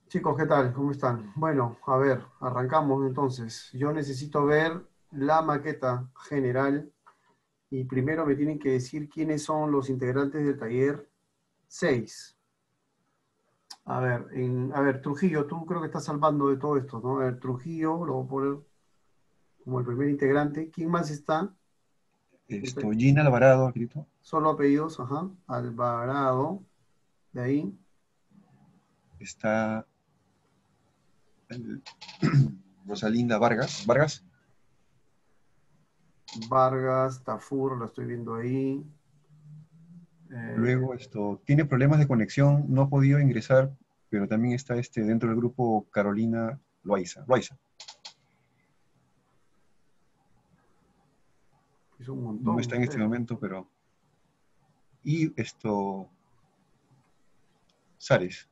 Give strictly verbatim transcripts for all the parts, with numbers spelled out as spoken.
Chicos, ¿qué tal? ¿Cómo están? Bueno, a ver, arrancamos entonces. Yo necesito ver la maqueta general y primero me tienen que decir quiénes son los integrantes del taller seis. A ver, en, a ver, Trujillo, tú creo que estás salvando de todo esto, ¿no? A ver, Trujillo, lo voy a poner como el primer integrante. ¿Quién más está? Esto, Gina Alvarado, escrito. Solo apellidos, ajá. Alvarado, de ahí. Está el- Rosalinda Vargas. Vargas. Vargas, Tafur, lo estoy viendo ahí. Eh, Luego, esto, tiene problemas de conexión, no ha podido ingresar, pero también está este, dentro del grupo Carolina Loaiza. Loaiza. es un No montón, está en este ustedes. momento, pero... Y esto, Sares.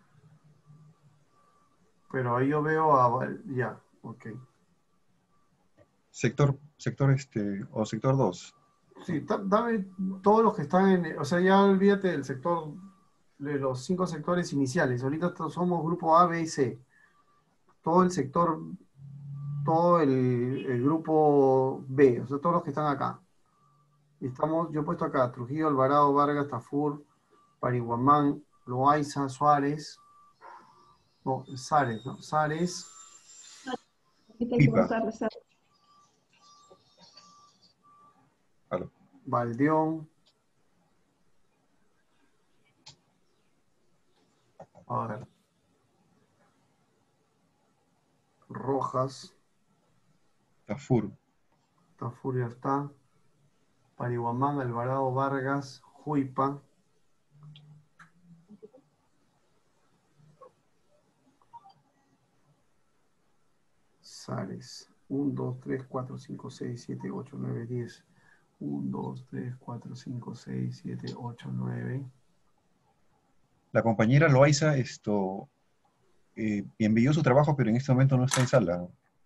Pero ahí yo veo a... Val- Ya, ok. Sector, sector este, o sector dos. Sí, da- dame todos los que están en... O sea, ya olvídate del sector, de los cinco sectores iniciales. Ahorita to- somos grupo A, B y C. Todo el sector, todo el, el grupo B, o sea, todos los que están acá. Estamos, yo he puesto acá Trujillo, Alvarado, Vargas, Tafur, Parihuamán, Loaiza, Suárez, no, Sares, ¿no? Sares, Arquitecto Pipa. González. Aló. Valdeón, a ver, Rojas, Tafur. Tafur ya está. Parihuamán, Alvarado, Vargas, Juipa, Sares. uno, dos, tres, cuatro, cinco, seis, siete, ocho, nueve, diez. uno, dos, tres, cuatro, cinco, seis, siete, ocho, nueve. La compañera Loaiza esto, eh, envió su trabajo, pero en este momento no está en sala.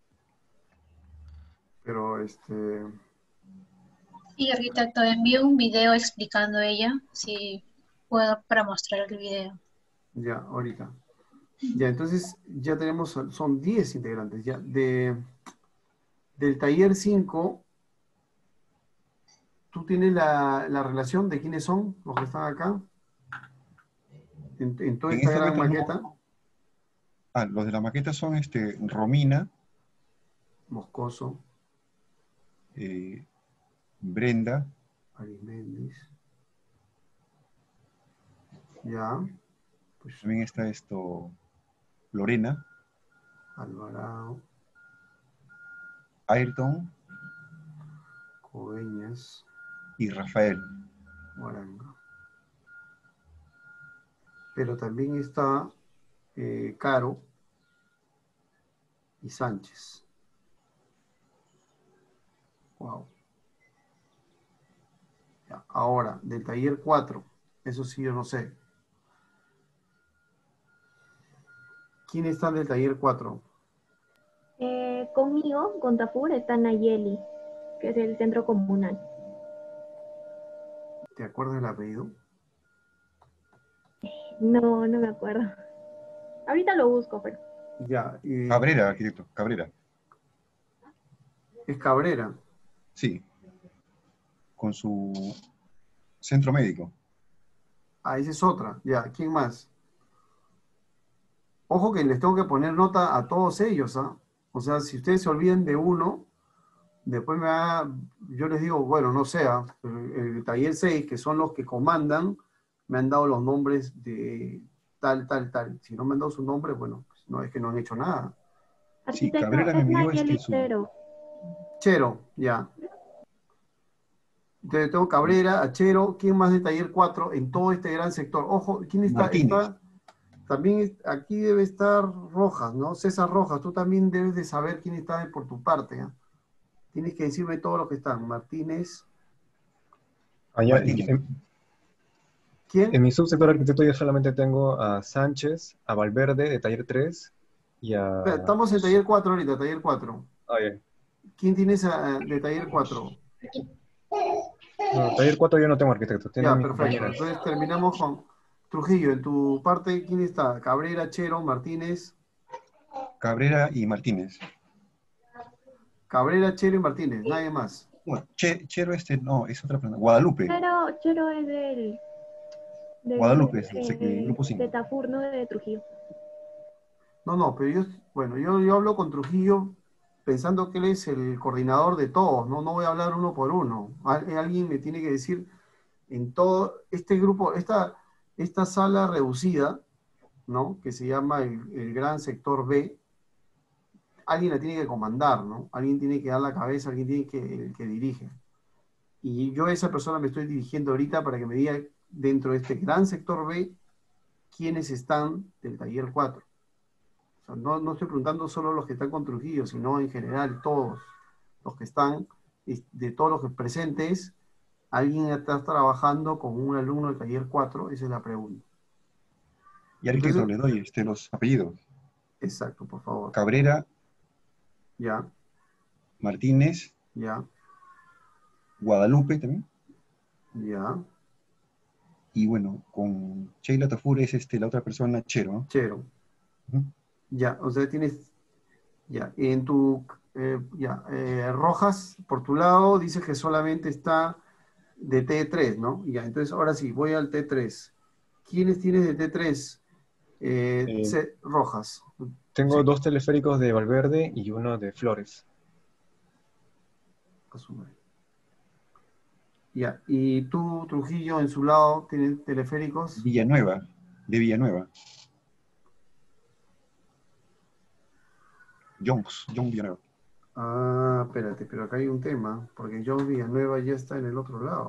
Pero este. Sí, arquitecto, envío un video explicando ella, si puedo para mostrar el video. Ya, ahorita. Ya, entonces ya tenemos, son diez integrantes. Ya, de, del taller cinco, ¿tú tienes la, la relación de quiénes son los que están acá? En, en toda En esta este gran momento no. maqueta. Ah, los de la maqueta son este, Romina, Moscoso, eh, Brenda, Ariméndez. Ya, pues también está esto, Lorena, Alvarado, Ayrton Coveñas, y Rafael. Moranga. Pero también está eh, Caro y Sánchez. Wow. Ya. Ahora, del taller cuatro, eso sí yo no sé. ¿Quién está del taller cuatro? Eh, conmigo, con Tafur, está Nayeli, que es el centro comunal. ¿Te acuerdas del apellido? No, no me acuerdo. Ahorita lo busco, pero. Ya, y Cabrera, arquitecto, Cabrera. es Cabrera. Sí, con su centro médico. Ah, esa es otra. Ya, ¿quién más? Ojo que les tengo que poner nota a todos ellos, ¿ah? O sea, si ustedes se olviden de uno, después me va, yo les digo, bueno, no sea, el, el taller seis, que son los que comandan, me han dado los nombres de tal, tal, tal. Si no me han dado su nombre, bueno, pues no es que no han hecho nada. Sí, Arquitecto, Cabrera me es envió este Nayeli su... Chero. Chero, ya. Entonces tengo Cabrera, Achero, ¿quién más de taller cuatro en todo este gran sector? Ojo, ¿quién está? Martínez. Está, también es- aquí debe estar Rojas, ¿no? César Rojas, tú también debes de saber quién está por tu parte, ¿ah? Tienes que decirme todos los que están. Martínez, Allá, Martínez. en, en ¿quién? mi subsector arquitecto yo solamente tengo a Sánchez, a Valverde de taller tres y Espera, a... estamos en taller cuatro ahorita, taller cuatro. Ah, ya. ¿Quién tienes ah, de taller cuatro? No, taller cuatro yo no tengo arquitecto, tienen Ya, mis perfecto. compañeras. Entonces terminamos con Trujillo, en tu parte, ¿quién está? Cabrera, Chero, Martínez. Cabrera y Martínez. Cabrera, Chero y Martínez, nadie más. No, Che- Chero este, no, es otra persona. Guadalupe. Chero, Chero es del, del Guadalupe es el, sec- el eh, grupo de cinco. Tafur, no de Trujillo. No, no, pero yo, bueno, yo, yo hablo con Trujillo pensando que él es el coordinador de todos, ¿no? No voy a hablar uno por uno. Al- Alguien me tiene que decir en todo este grupo, esta, esta sala reducida, ¿no? Que se llama el, el Gran Sector B, alguien la tiene que comandar, ¿no? Alguien tiene que dar la cabeza, alguien tiene que, el que dirige. Y yo a esa persona me estoy dirigiendo ahorita para que me diga dentro de este Gran Sector B quiénes están del taller cuatro. O sea, no, no estoy preguntando solo los que están con Trujillo, sino en general todos los que están, de todos los que presentes, alguien está trabajando con un alumno del taller cuatro, esa es la pregunta. Y arquitecto, Entonces, le doy este, los apellidos. exacto, por favor. Cabrera, Ya, Martínez, ya, Guadalupe también. ya, Y bueno, con Sheila Tafur es este, la otra persona, Chero, ¿no? Chero. Ujú. Ya, o sea, tienes, ya, en tu, eh, ya, eh, Rojas, por tu lado, dices que solamente está de T tres, ¿no? Ya, entonces ahora sí, voy al T tres. ¿Quiénes tienes de T tres? Eh, Eh, C- Rojas. tengo Sí, dos teleféricos de Valverde y uno de Flores. asume. Ya, y tú, Trujillo, en su lado, ¿tienes teleféricos? Villanueva, de Villanueva. John, John Villanueva. Ah, espérate, pero acá hay un tema, porque John Villanueva ya está en el otro lado.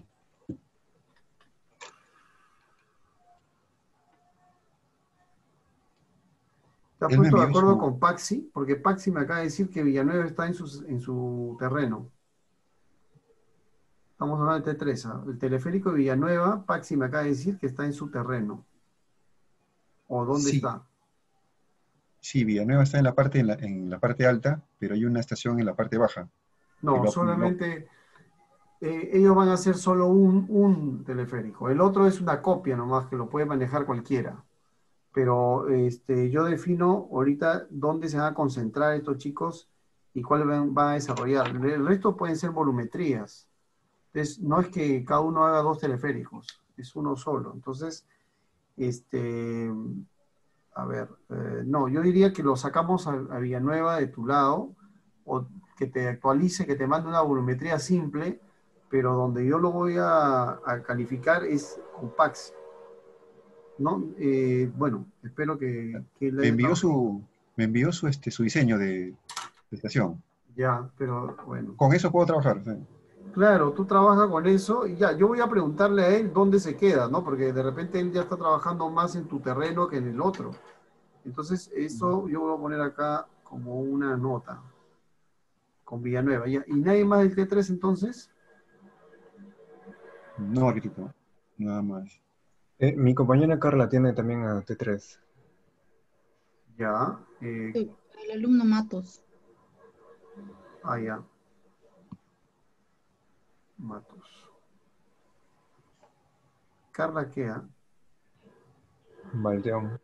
¿Te has Él me puesto de envió acuerdo su... con Paxi? Porque Paxi me acaba de decir que Villanueva está en su, en su terreno. Estamos hablando de T tres, ¿ah? El teleférico de Villanueva, Paxi me acaba de decir que está en su terreno. ¿O dónde Sí, está? sí, Villanueva está en la parte, en la, en la parte alta, pero hay una estación en la parte baja. Que No, lo, lo- solamente eh, ellos van a hacer solo un, un teleférico. El otro es una copia nomás que lo puede manejar cualquiera. Pero este, yo defino ahorita dónde se van a concentrar estos chicos y cuáles van, van a desarrollar. El resto pueden ser volumetrías. Entonces, no es que cada uno haga dos teleféricos, es uno solo. Entonces, este, a ver, eh, no, yo diría que lo sacamos a, a Villanueva de tu lado, o que te actualice, que te mande una volumetría simple, pero donde yo lo voy a, a calificar es con Pax, ¿no? Eh, bueno, espero que, que él me haya envió trabajado. su, me envió su, este, su diseño de, de estación. Ya, pero bueno. Con eso puedo trabajar. Sí. Claro, tú trabajas con eso y ya, yo voy a preguntarle a él dónde se queda, ¿no? Porque de repente él ya está trabajando más en tu terreno que en el otro. Entonces, eso yo voy a poner acá como una nota con Villanueva. Ya. ¿Y nadie más del T tres entonces? No, arquitecto, nada más. Eh, mi compañera Carla tiene también a T tres. Ya. Eh, Sí, el alumno Matos. ah, ya. Matos. Carla, ¿qué? ah? Valdeón.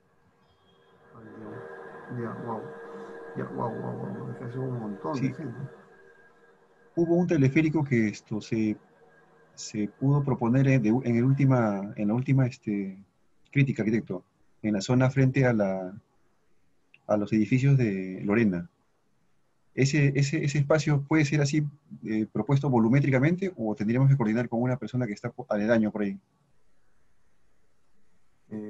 Ay, ya, wow. Ya, wow, wow, wow. Es que hace un montón de Sí, gente. hubo un teleférico que esto se, se pudo proponer en, de- en el última, en la última este, crítica, arquitecto, en la zona frente a, la, a los edificios de Lorena. Ese, ese, ese espacio puede ser así eh, propuesto volumétricamente o tendríamos que coordinar con una persona que está po- aledaño por ahí. Eh,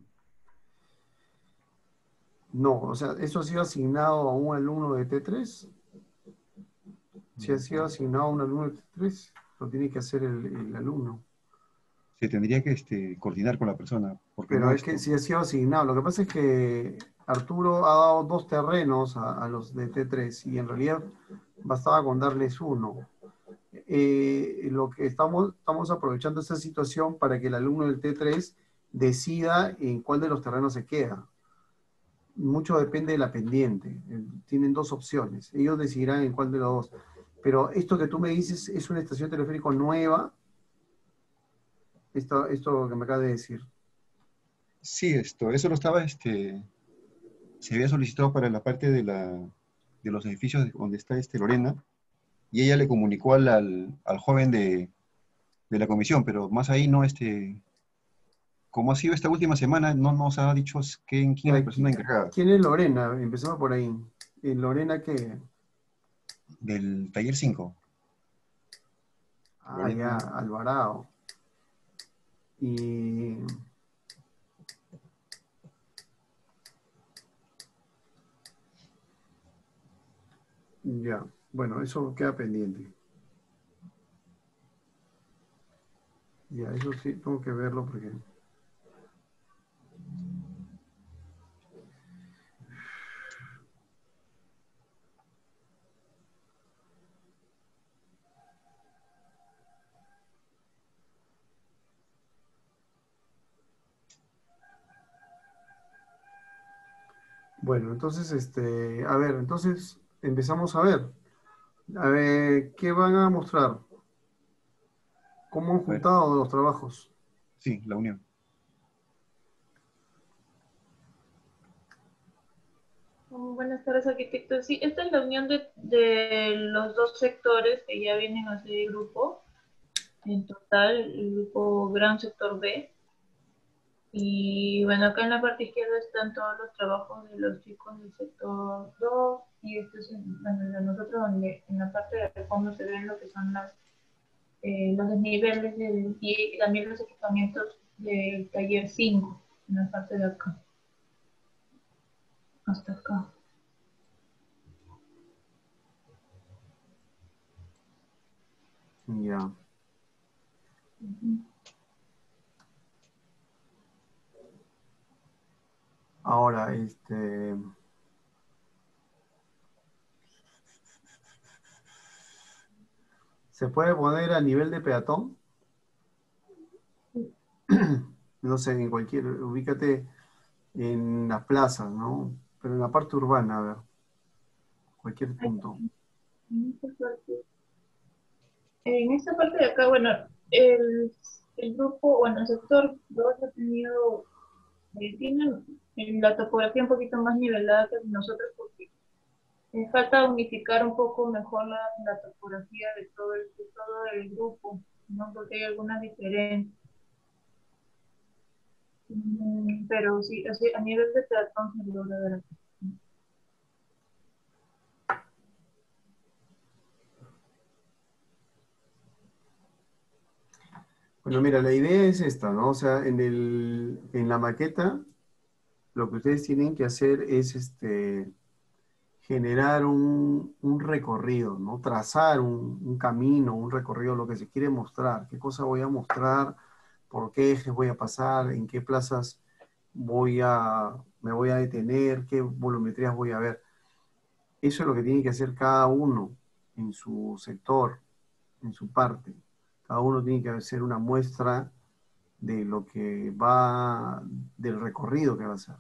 no, o sea, eso ha sido asignado a un alumno de T tres. Si ha sido asignado a un alumno de T tres, lo tiene que hacer el, el alumno. Se tendría que este, coordinar con la persona, porque Pero no es que esto. sí ha sido asignado. Lo que pasa es que Arturo ha dado dos terrenos a, a los de T tres y en realidad bastaba con darles uno. Eh, lo que estamos, estamos aprovechando esta situación para que el alumno del T tres decida en cuál de los terrenos se queda. Mucho depende de la pendiente. Eh, Tienen dos opciones. Ellos decidirán en cuál de los dos. Pero esto que tú me dices es una estación teleférica nueva. Esto, esto que me acabas de decir. Sí, esto, eso lo estaba, este, se había solicitado para la parte de la, de los edificios de- donde está este Lorena, y ella le comunicó al, al, al joven de, de la comisión, pero más ahí no, este, como ha sido esta última semana, no nos ha dicho quién, quién es la Ya, persona ¿qui- encargada ¿quién es Lorena? Empezamos por ahí. Eh, Lorena que, del taller cinco. ah, ya, Lorena, Alvarado. Y ya, bueno, eso queda pendiente. Ya, eso sí, tengo que verlo porque... Bueno, entonces, este, a ver, entonces empezamos a ver. A ver, ¿qué van a mostrar? ¿Cómo han a ver, juntado los trabajos? sí, la unión. Mm, Buenas tardes, arquitecto. Sí, esta es la unión de, de los dos sectores que ya vienen a ser el grupo. En total, el grupo Gran Sector B. Y bueno, acá en la parte izquierda están todos los trabajos de los chicos del sector dos. Y este es en- bueno, el de nosotros, donde en la parte del fondo se ven lo que son las, eh, los desniveles del- y también los equipamientos del taller cinco en la parte de acá, hasta acá. Ya. Ujú. Ahora, este, ¿se puede poner a nivel de peatón? No sé, en cualquier, ubícate en las plazas, ¿no? Pero en la parte urbana, a ver, cualquier punto. En esta parte En esta parte de acá, bueno, el, el grupo, bueno, el sector dos ha tenido, eh, tienen en la topografía un poquito más nivelada que nosotros porque eh, falta unificar un poco mejor la, la topografía de todo el, de todo el grupo, ¿no? Porque hay algunas diferencias. Mm, pero sí, así, a nivel de peatón se logra ver aquí. Bueno, mira, la idea es esta, ¿no? O sea, en el, en la maqueta, lo que ustedes tienen que hacer es este, generar un, un recorrido, ¿no? Trazar un, un camino, un recorrido, lo que se quiere mostrar, qué cosa voy a mostrar, por qué ejes voy a pasar, en qué plazas voy a, me voy a detener, qué volumetrías voy a ver. Eso es lo que tiene que hacer cada uno en su sector, en su parte. Cada uno tiene que hacer una muestra de lo que va, del recorrido que va a hacer.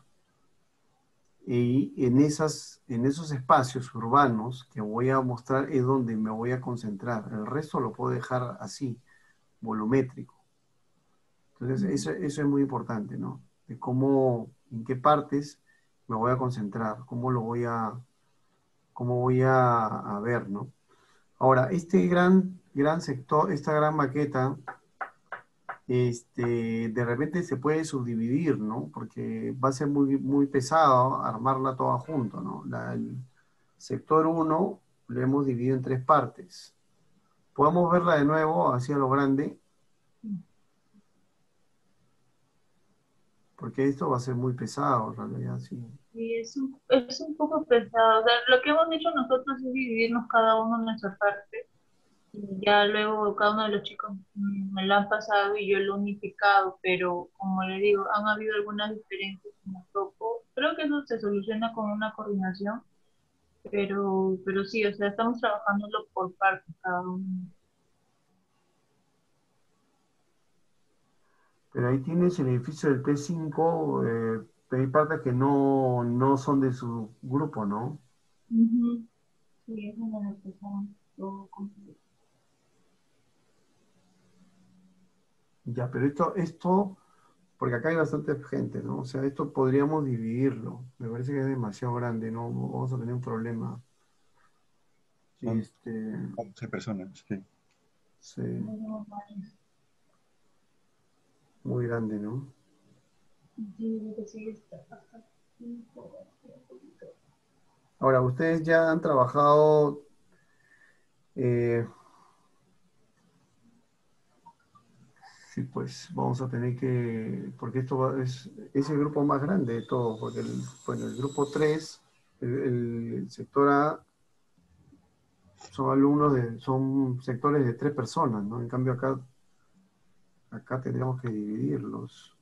Y en, esas, en esos espacios urbanos que voy a mostrar es donde me voy a concentrar. El resto lo puedo dejar así, volumétrico. Entonces, eso, eso es muy importante, ¿no? De cómo, en qué partes me voy a concentrar, cómo lo voy a, cómo voy a, a ver, ¿no? Ahora, este gran, gran sector, esta gran maqueta, este, de repente se puede subdividir, ¿no? Porque va a ser muy, muy pesado armarla toda junto, ¿no? La- el sector uno lo hemos dividido en tres partes. Podemos verla de nuevo hacia lo grande, porque esto va a ser muy pesado, en realidad, sí. Y es un, es un poco pesado. O sea, lo que hemos hecho nosotros es dividirnos cada uno en nuestra parte. Y ya luego cada uno de los chicos mm, me lo han pasado y yo lo he unificado, pero como le digo, han habido algunas diferencias en el grupo. Creo que eso se soluciona con una coordinación, pero, pero sí, o sea, estamos trabajándolo por partes cada uno. Pero ahí tienes el edificio del P cinco, eh, hay partes que no, no son de su grupo, ¿no? Ujú. Sí, eso me lo empezaron todo completo. Ya, pero esto, esto, porque acá hay bastante gente, ¿no? O sea, esto podríamos dividirlo. Me parece que es demasiado grande, ¿no? Vamos a tener un problema. Son Este, once personas, sí. sí, muy grande, ¿no? Ahora, ustedes ya han trabajado, eh, sí, pues vamos a tener que, porque esto va- es, es el grupo más grande de todos, porque el, bueno, el grupo tres, el, el sector A, son alumnos de, son sectores de tres personas, ¿no? En cambio acá, acá tendríamos que dividirlos.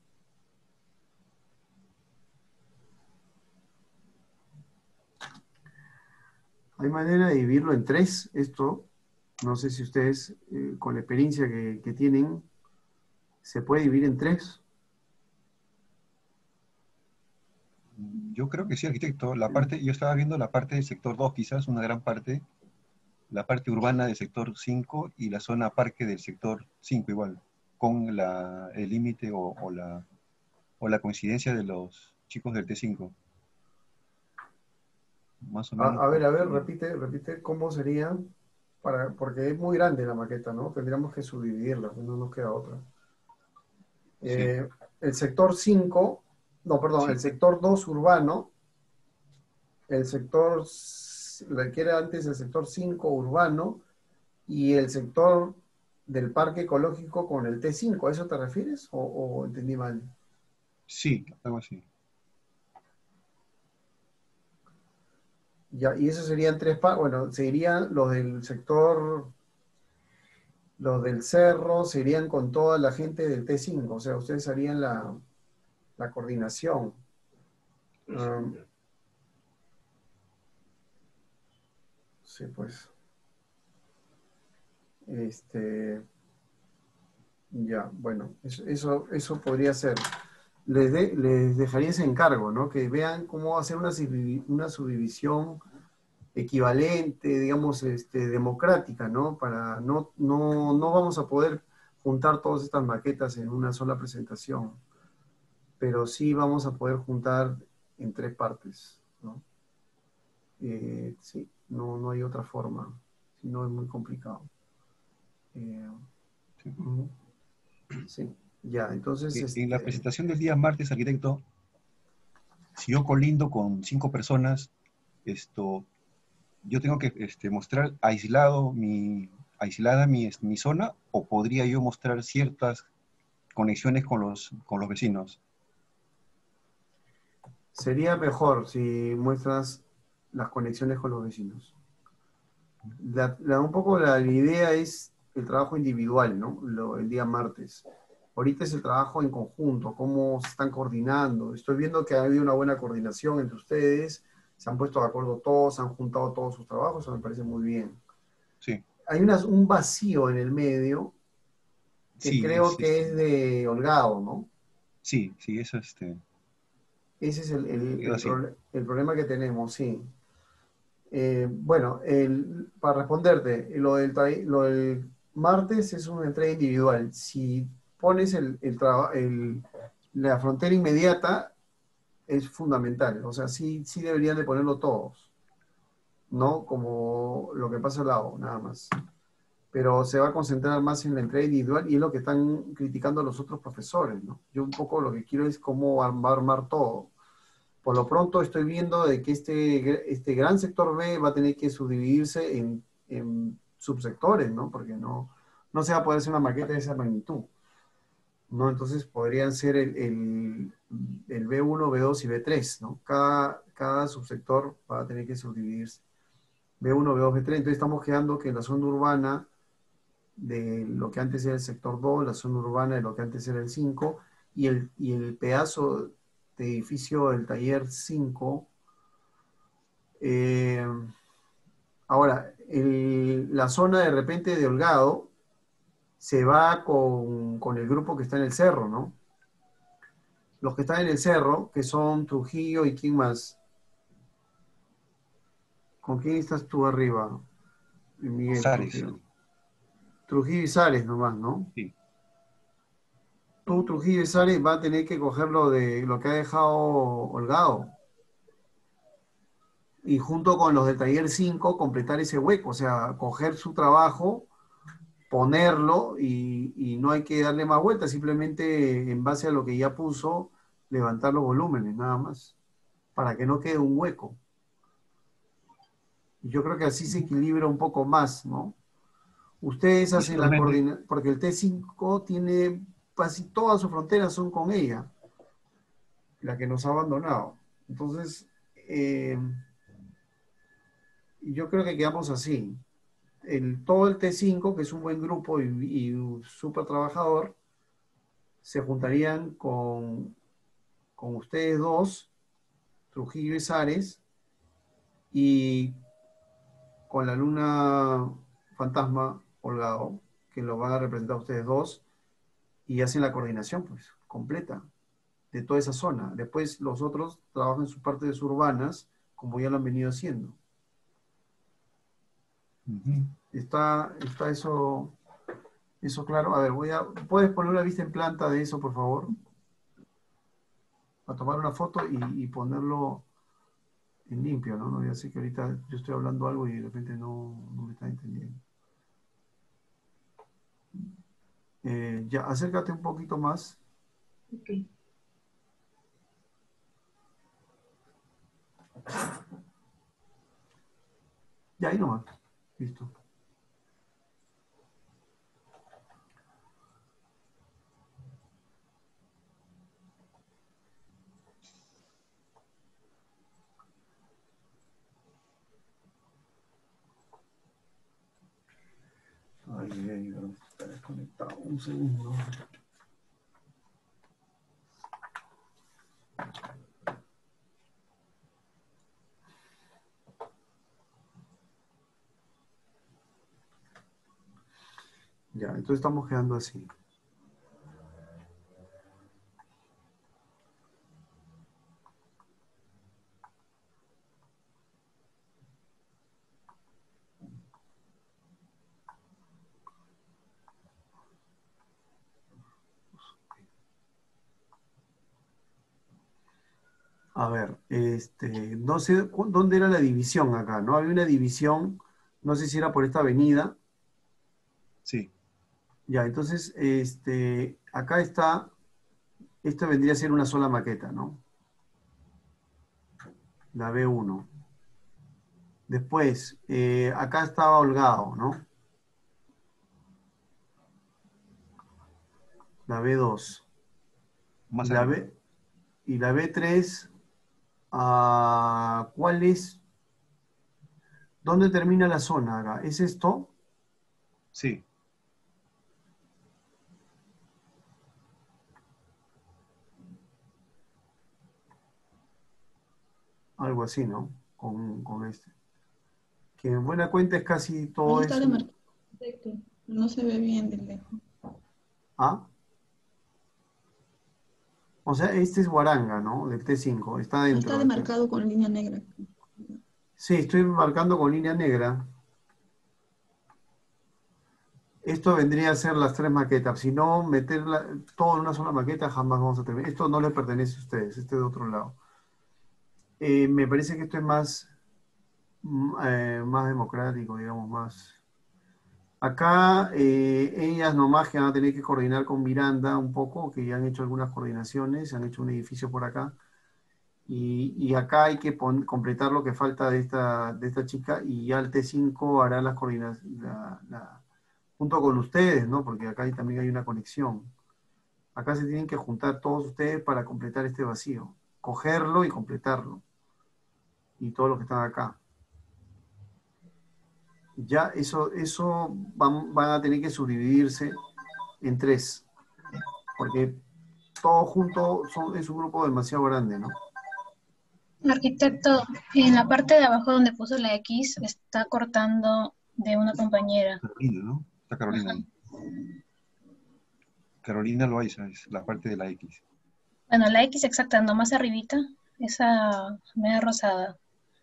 Hay manera de dividirlo en tres, esto, no sé si ustedes, eh, con la experiencia que, que tienen, se puede dividir en tres. Yo creo que sí, arquitecto. La parte, yo estaba viendo la parte del sector dos, quizás una gran parte, la parte urbana del sector cinco y la zona parque del sector cinco igual, con la, el límite o, o la, o la coincidencia de los chicos del T cinco. Más o A, menos. a ver, por- a ver, repite, repite cómo sería, para, porque es muy grande la maqueta, ¿no? Tendríamos que subdividirla, no nos queda otra. Sí, Eh, el sector cinco, no, perdón, sí. el sector dos urbano, el sector, le quiere antes el sector cinco urbano y el sector del parque ecológico con el T cinco, ¿a eso te refieres o, o entendí mal? Sí, algo así. Ya, y eso serían tres parques, bueno, serían los del sector, los del cerro, serían con toda la gente del T cinco, o sea, ustedes harían la, la coordinación. Um, sí, pues. Este, ya, bueno, eso, eso, eso podría ser. Les, de- les dejaría ese encargo, ¿no? Que vean cómo hacer una, subdivi- una subdivisión equivalente, digamos, este, democrática, ¿no? Para no, no, no vamos a poder juntar todas estas maquetas en una sola presentación, pero sí vamos a poder juntar en tres partes, ¿no? Eh, sí, no, no hay otra forma, si no es muy complicado. Eh, Sí. ujú. Sí, ya, entonces, Eh, En la este, presentación del día martes, arquitecto, si yo colindo con cinco personas, esto, yo tengo que este, mostrar aislado mi, aislada mi, es- mi zona, o podría yo mostrar ciertas conexiones con los, con los vecinos. sería mejor si muestras las conexiones con los vecinos. La- la- un poco la, la idea es el trabajo individual, ¿no? Lo- el día martes. Ahorita es el trabajo en conjunto, cómo se están coordinando. Estoy viendo que ha habido una buena coordinación entre ustedes, se han puesto de acuerdo todos, han juntado todos sus trabajos, eso me parece muy bien. Sí, Hay una- un vacío en el medio que sí, creo es, que este, es de Holgado, ¿no? sí, sí, eso este, Ese es el, el- quedó el así. proble- el problema que tenemos, sí. Eh, bueno, el- para responderte, lo del, tra- lo del martes es una entrega individual. Si pones el, el traba- el- la frontera inmediata, es fundamental. O sea, sí, sí deberían de ponerlo todos, ¿no? Como lo que pasa al lado, nada más. Pero se va a concentrar más en la entrega individual y es lo que están criticando los otros profesores, ¿no? Yo un poco lo que quiero es cómo va a armar todo. Por lo pronto estoy viendo de que este, este gran sector B va a tener que subdividirse en, en subsectores, ¿no? Porque no, no se va a poder hacer una maqueta de esa magnitud, ¿no? Entonces podrían ser el, el, el B uno, B dos y B tres, ¿no? Cada, cada subsector va a tener que subdividirse. B uno, B dos, B tres, entonces estamos quedando que en la zona urbana de lo que antes era el sector dos, la zona urbana de lo que antes era el cinco, y el, y el pedazo de edificio del taller cinco. Eh, ahora, el- la zona de repente de Holgado se va con, con el grupo que está en el cerro, ¿no? Los que están en el cerro, que son Trujillo y quién más. ¿Con quién estás tú arriba? Miguel Sares, Trujillo. Trujillo y Sales nomás, ¿no? sí. tú, Trujillo y Sare, va a tener que coger lo de lo que ha dejado Holgado. Y junto con los del taller cinco, completar ese hueco, o sea, coger su trabajo, ponerlo y, y no hay que darle más vueltas, simplemente en base a lo que ya puso, levantar los volúmenes, nada más, para que no quede un hueco. Yo creo que así se equilibra un poco más, ¿no? Ustedes hacen la Visualmente, coordinación, porque el T cinco tiene casi todas sus fronteras son con ella, la que nos ha abandonado. Entonces, eh, yo creo que quedamos así. El, todo el T cinco, que es un buen grupo y, y un súper trabajador, se juntarían con, con ustedes dos, Trujillo y Sares, y con la luna fantasma Holgado, que lo van a representar ustedes dos, y hacen la coordinación, pues, completa, de toda esa zona. Después los otros trabajan en sus partes urbanas, como ya lo han venido haciendo. ujú. ¿Está, está eso, eso claro? A ver, voy a, ¿puedes poner una vista en planta de eso, por favor? A tomar una foto y, y ponerlo en limpio, ¿no? No, ya sé que ahorita yo estoy hablando algo y de repente no, no me está entendiendo. Eh, ya, acércate un poquito más. Ok. Ya, ahí nomás. Listo. Ay, ay, ay, está desconectado. Un segundo. Ya, entonces estamos quedando así. A ver, este, no sé cu- dónde era la división acá, ¿no? Había una división, no sé si era por esta avenida. Sí, Ya, entonces, este, acá está, esto vendría a ser una sola maqueta, ¿no? La B uno. Después, eh, acá estaba Holgado, ¿no? La B dos. Y más la arriba. B, y la B tres, ah, ¿cuál es? ¿Dónde termina la zona acá? ¿Es esto? Sí, Algo así, ¿no? Con, con este. Que en buena cuenta es casi Ahí todo está eso. demarcado perfecto. No se ve bien de lejos. ¿Ah? O sea, este es Guaranga, ¿no? Del T cinco, está Ahí está dentro. Este. demarcado con línea negra. Sí, estoy marcando con línea negra. Esto vendría a ser las tres maquetas. Si no, meter la- todo en una sola maqueta, jamás vamos a terminar. Esto no le pertenece a ustedes, este es de otro lado. Eh, me parece que esto es más, mm, eh, más democrático, digamos, más. Acá eh, ellas nomás que van a tener que coordinar con Miranda un poco, que ya han hecho algunas coordinaciones, han hecho un edificio por acá. Y, y acá hay que pon- completar lo que falta de esta, de esta chica y ya el T cinco hará las coordinaciones junto con ustedes, ¿no? Porque acá hay- también hay una conexión. Acá se tienen que juntar todos ustedes para completar este vacío, cogerlo y completarlo. Y todos los que están acá. Ya eso, eso van, van a tener que subdividirse en tres, porque todos juntos son, es un grupo demasiado grande, ¿no? Arquitecto, en la parte de abajo donde puso la X está cortando de una compañera. Carolina, ¿no? Está Carolina Ajá. ahí. Carolina Loaiza es la parte de la X. Bueno, la X exacta, no más arribita, esa media rosada.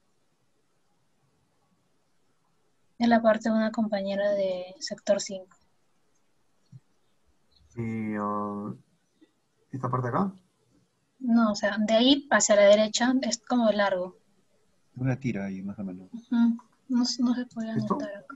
Es la parte de una compañera de sector cinco. Y, uh, esta parte acá. No, o sea, de ahí hacia la derecha es como largo. Una tira ahí, más o menos. Ujú. No, no se puede ¿Esto? anotar acá.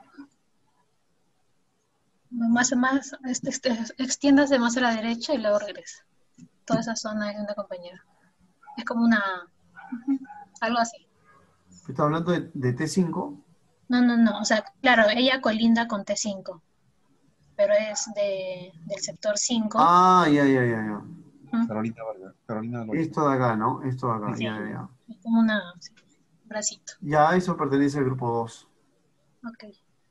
Más, más, este, este, extiéndase más a la derecha y luego regresa. Toda esa zona es de una compañera. Es como una, ujú, algo así. ¿Está hablando de, de T cinco? No, no, no. O sea, claro, ella colinda con T cinco, pero es de, del sector cinco. Ah, ya, ya, ya, ya. Ujú. Carolina Vargas. Carolina Loaiza. Esto de acá, ¿no? Esto de acá, Sí, ya, ya, ya. es como una, sí, un bracito. Ya, eso pertenece al grupo dos, Ok.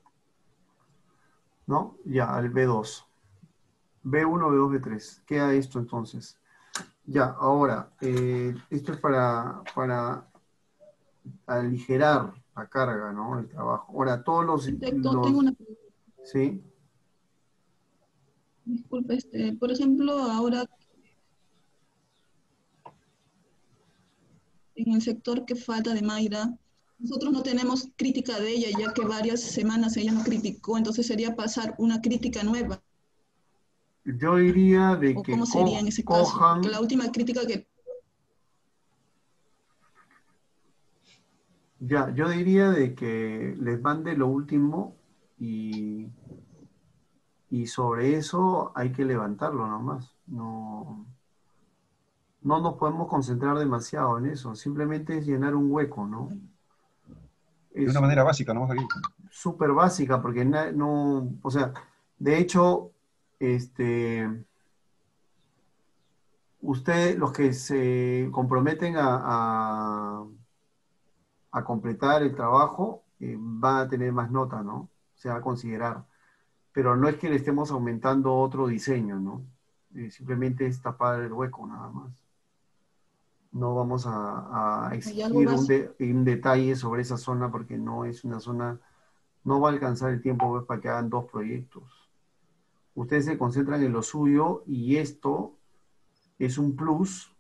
¿no? Ya, al B dos. B uno, B dos, B tres. Queda esto entonces. Ya, ahora, eh, esto es para, para aligerar la carga, ¿no? El trabajo. Ahora, todos los, Arquitecto, tengo los, una ¿sí? disculpa, este, por ejemplo, ahora en el sector que falta de Mayra, nosotros no tenemos crítica de ella, ya que varias semanas ella no criticó, entonces sería pasar una crítica nueva. Yo diría de ¿O que cómo sería en co- ese caso? Porque la cojan, última crítica que... ya, yo diría de que les mande lo último y, y sobre eso hay que levantarlo nomás. No, no nos podemos concentrar demasiado en eso, simplemente es llenar un hueco, ¿no? De una Es manera básica, ¿no? Javier? súper básica porque na- no, o sea, de hecho, este, usted, los que se comprometen a, a- a completar el trabajo, eh, van a tener más nota, ¿no? Se va a considerar. Pero no es que le estemos aumentando otro diseño, ¿no? Eh, simplemente es tapar el hueco nada más. No vamos a, a Hay algo exigir un, básico. de- un detalle sobre esa zona porque no es una zona, no va a alcanzar el tiempo pues, para que hagan dos proyectos. Ustedes se concentran en lo suyo y esto es un plus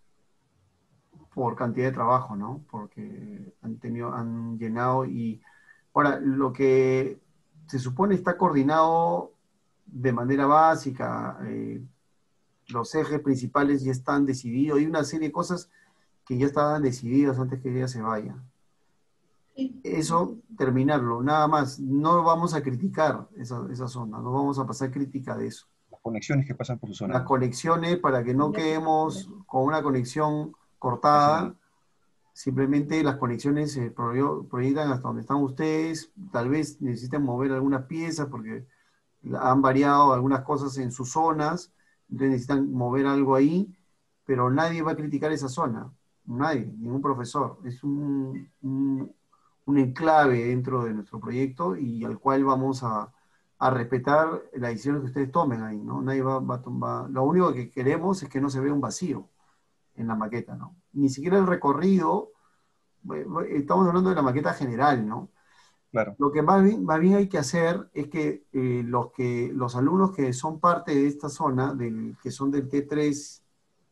por cantidad de trabajo, ¿no? Porque han tenido, han llenado y ahora lo que se supone está coordinado de manera básica, eh, los ejes principales ya están decididos, hay una serie de cosas que ya estaban decididas antes que ella se vaya. Sí. Eso, terminarlo, nada más. No vamos a criticar esa, esa zona, no vamos a pasar crítica de eso. Las conexiones que pasan por su zona. Las conexiones, para que no Ya. quedemos con una conexión Así cortada, es. simplemente las conexiones se pro- proyectan hasta donde están ustedes, tal vez necesiten mover algunas piezas porque han variado algunas cosas en sus zonas, entonces necesitan mover algo ahí, pero nadie va a criticar esa zona, nadie, ningún profesor. Es un, un, un enclave dentro de nuestro proyecto y al cual vamos a, a respetar las decisiones que ustedes tomen ahí, ¿no? Nadie va, va a tomar, lo único que queremos es que no se vea un vacío en la maqueta, ¿no? Ni siquiera el recorrido, estamos hablando de la maqueta general, ¿no? Claro. Lo que más bien, más bien hay que hacer es que, eh, los que los alumnos que son parte de esta zona, del, que son del T tres,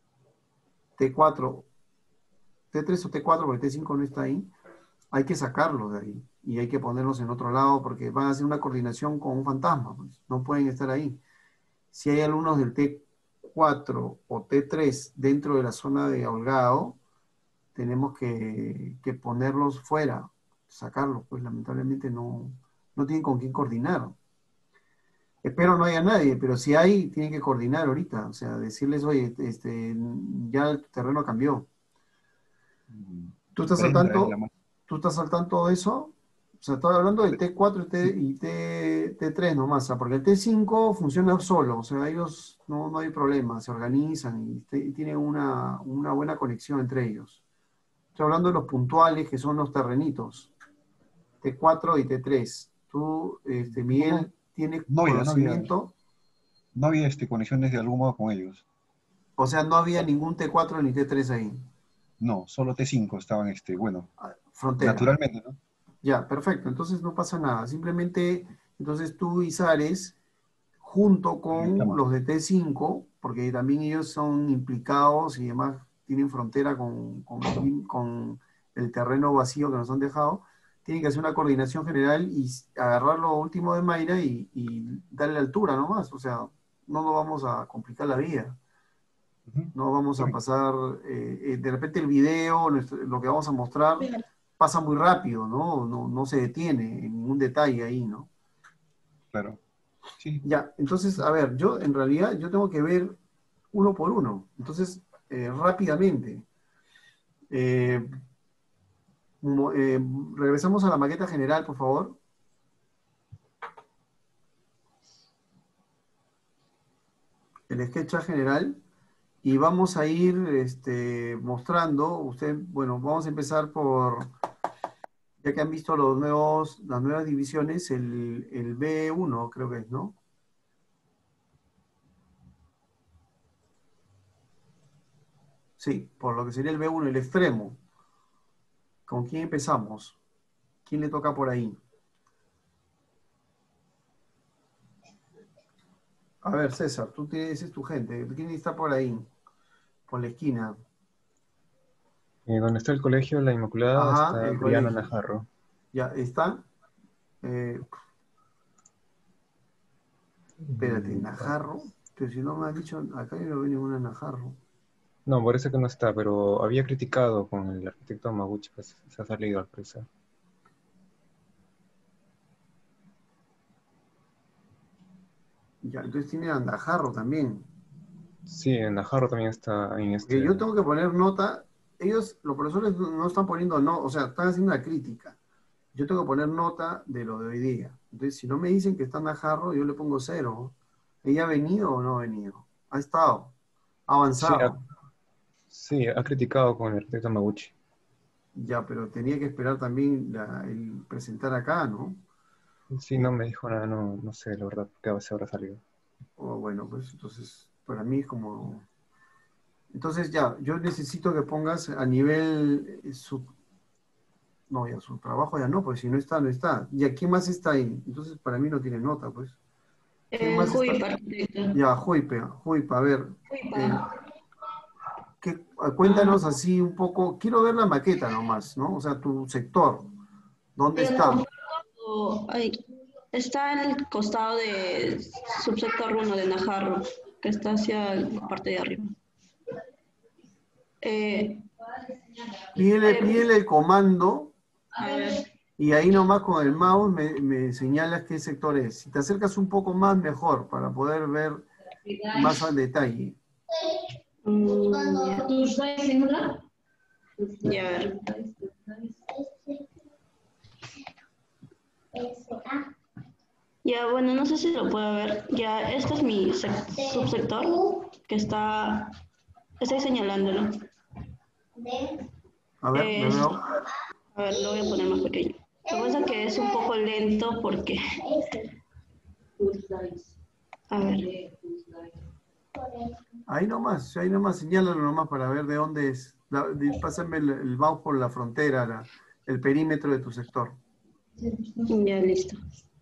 T cuatro, T tres o T cuatro, porque T cinco no está ahí, hay que sacarlos de ahí y hay que ponerlos en otro lado porque van a hacer una coordinación con un fantasma, pues, no pueden estar ahí. Si hay alumnos del T cuatro o T tres dentro de la zona de Holgado, tenemos que, que ponerlos fuera, sacarlos, pues lamentablemente no, no tienen con quién coordinar. Espero no haya nadie, pero si hay, tienen que coordinar ahorita, o sea, decirles, oye, este, ya el terreno cambió. ¿Tú estás al cuarenta es la tanto? más. ¿Tú estás al tanto de eso? O sea, estoy hablando del T cuatro y, T, y T, T3 nomás, o sea, porque el T cinco funciona solo, o sea, ellos no, no hay problema, se organizan y, te- y tienen una, una buena conexión entre ellos. Estoy hablando de los puntuales, que son los terrenitos, T cuatro y T tres. Tú, este, Miguel, tienes No había, no había, conocimiento, no había este, conexiones de algún modo con ellos. o sea, no había ningún T cuatro ni T tres ahí, No, solo T cinco estaban, este, bueno, ah, frontera. naturalmente, ¿no? Ya, perfecto, entonces no pasa nada. Simplemente, entonces tú y Sares, junto con Estamos. los de T cinco, porque también ellos son implicados y además tienen frontera con, con, con el terreno vacío que nos han dejado, tienen que hacer una coordinación general y agarrar lo último de Mayra y, y darle altura nomás. O sea, no nos vamos a complicar la vida. Ujú. No vamos a Bien. pasar, eh, eh, de repente el video, nuestro- lo que vamos a mostrar, pasa muy rápido, ¿no? No, no se detiene en ningún detalle ahí, ¿no? Claro. Sí. Ya, entonces, a ver, yo en realidad yo tengo que ver uno por uno. Entonces, eh, rápidamente. Eh, mo- eh, regresamos a la maqueta general, por favor. El sketch general. Y vamos a ir este, mostrando, usted, bueno, vamos a empezar por, ya que han visto los nuevos, las nuevas divisiones, el, el B uno creo que es, ¿no? Sí, por lo que sería el B uno, el extremo. ¿Con quién empezamos? ¿Quién le toca por ahí? A ver, César, tú tienes, es tu gente. ¿Quién está por ahí? Por la esquina. Eh, donde está el colegio La Inmaculada Ajá, está el Briana colegio. Najarro. Ya, ¿está? Eh, espérate, Mm, Najarro. Pero si no me has dicho, acá yo no veo ninguna Najarro. No, parece que no está, pero había criticado con el arquitecto Maguchi, pues se ha salido al parecer. Ya, entonces tiene a Najarro también. Sí, en Najarro también está en Porque este... yo tengo que poner nota, ellos, los profesores no no están poniendo no, o sea, están haciendo una crítica. Yo tengo que poner nota de lo de hoy día. Entonces, si no me dicen que está Najarro, yo le pongo cero. ¿Ella ha venido o no ha venido? Ha estado, ha Sí, ha, avanzado. sí, ha criticado con el arquitecto Maguchi. Ya, pero tenía que esperar también la- el presentar acá, ¿no? Sí, no me dijo nada, no, no sé la verdad qué se habrá salido. O bueno, pues entonces, para mí es como... Entonces ya, yo necesito que pongas a nivel eh, su... No, ya su trabajo ya no, pues si no está, no está. ¿Y quién más está ahí? Entonces para mí no tiene nota, pues. ¿Quién Eh, más está? Juipa, arquitecto. Ya, Juipe, Juipa, a ver. eh, Juipa. ¿qué- cuéntanos así un poco, quiero ver la maqueta nomás, ¿no? O sea, tu sector, ¿dónde Yo lo está? comparto, ahí. Está en el costado de subsector uno de Najarro, que está hacia la parte de arriba. Eh, Pídele, eh, pídele el comando a ver, y ahí nomás con el mouse me, me señalas qué sector es. Si te acercas un poco más, mejor, para poder ver más al detalle. mm, ya. Ya, a ver. Ya, bueno, no sé si lo puedo ver. Ya, este es mi sec- subsector, que está, estoy señalándolo. A ver, me Es- veo. a ver, lo voy a poner más pequeño. Lo que pasa es que es un poco lento porque... A ver. Ahí nomás, ahí nomás, señálalo nomás para ver de dónde es. La- di- pásame el, el mouse por la frontera, la- el perímetro de tu sector. Ya, listo.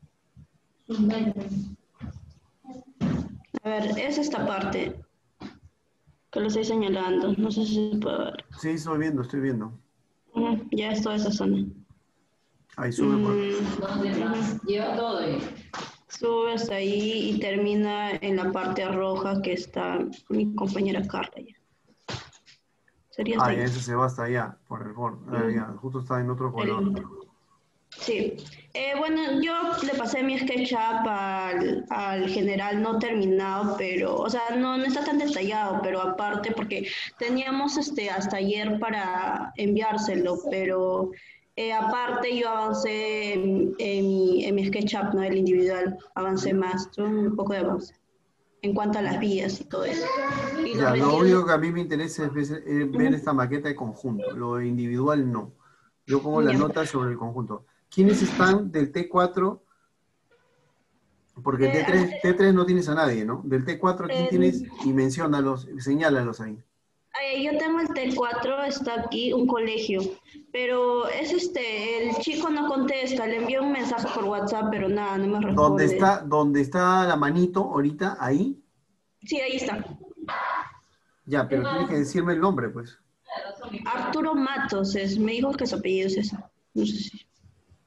A ver, es esta parte que lo estoy señalando. No sé si se puede ver. Sí, estoy viendo, estoy viendo. Ujú, ya es toda esa zona. Ahí sube por... Mm, Lleva todo. eh. sube hasta ahí y termina en la parte roja que está mi compañera Carla. Ya. Sería hasta Ah, ahí. ya, ese se va hasta allá, por el borde. Ah, ya, justo está en otro color. El- sí. Eh, bueno, yo le pasé mi SketchUp al, al general no terminado, pero, o sea, no, no está tan detallado, pero aparte porque teníamos este hasta ayer para enviárselo, pero eh, aparte yo avancé en, en mi, en mi SketchUp, ¿no? El individual, avancé más, tuve un poco de avance en cuanto a las vías y todo eso. Y los Ya, lo retiros- único que a mí me interesa es ver, es ver esta maqueta de conjunto. Lo de individual no. Yo pongo la Ya. nota sobre el conjunto. ¿Quiénes están del T cuatro? Porque Eh, T tres, T tres no tienes a nadie, ¿no? Del T cuatro, ¿quién Eh, tienes? Y menciónalos, señálalos ahí. Ay, yo tengo el T cuatro, está aquí, un colegio, pero es este, el chico no contesta, le envío un mensaje por WhatsApp, pero nada, no me responde. ¿Dónde está, dónde está la manito ahorita? Ahí. Sí, ahí está. Ya, pero tienes que decirme el nombre, pues. Arturo Matos, es, me dijo que su apellido es eso. No sé si.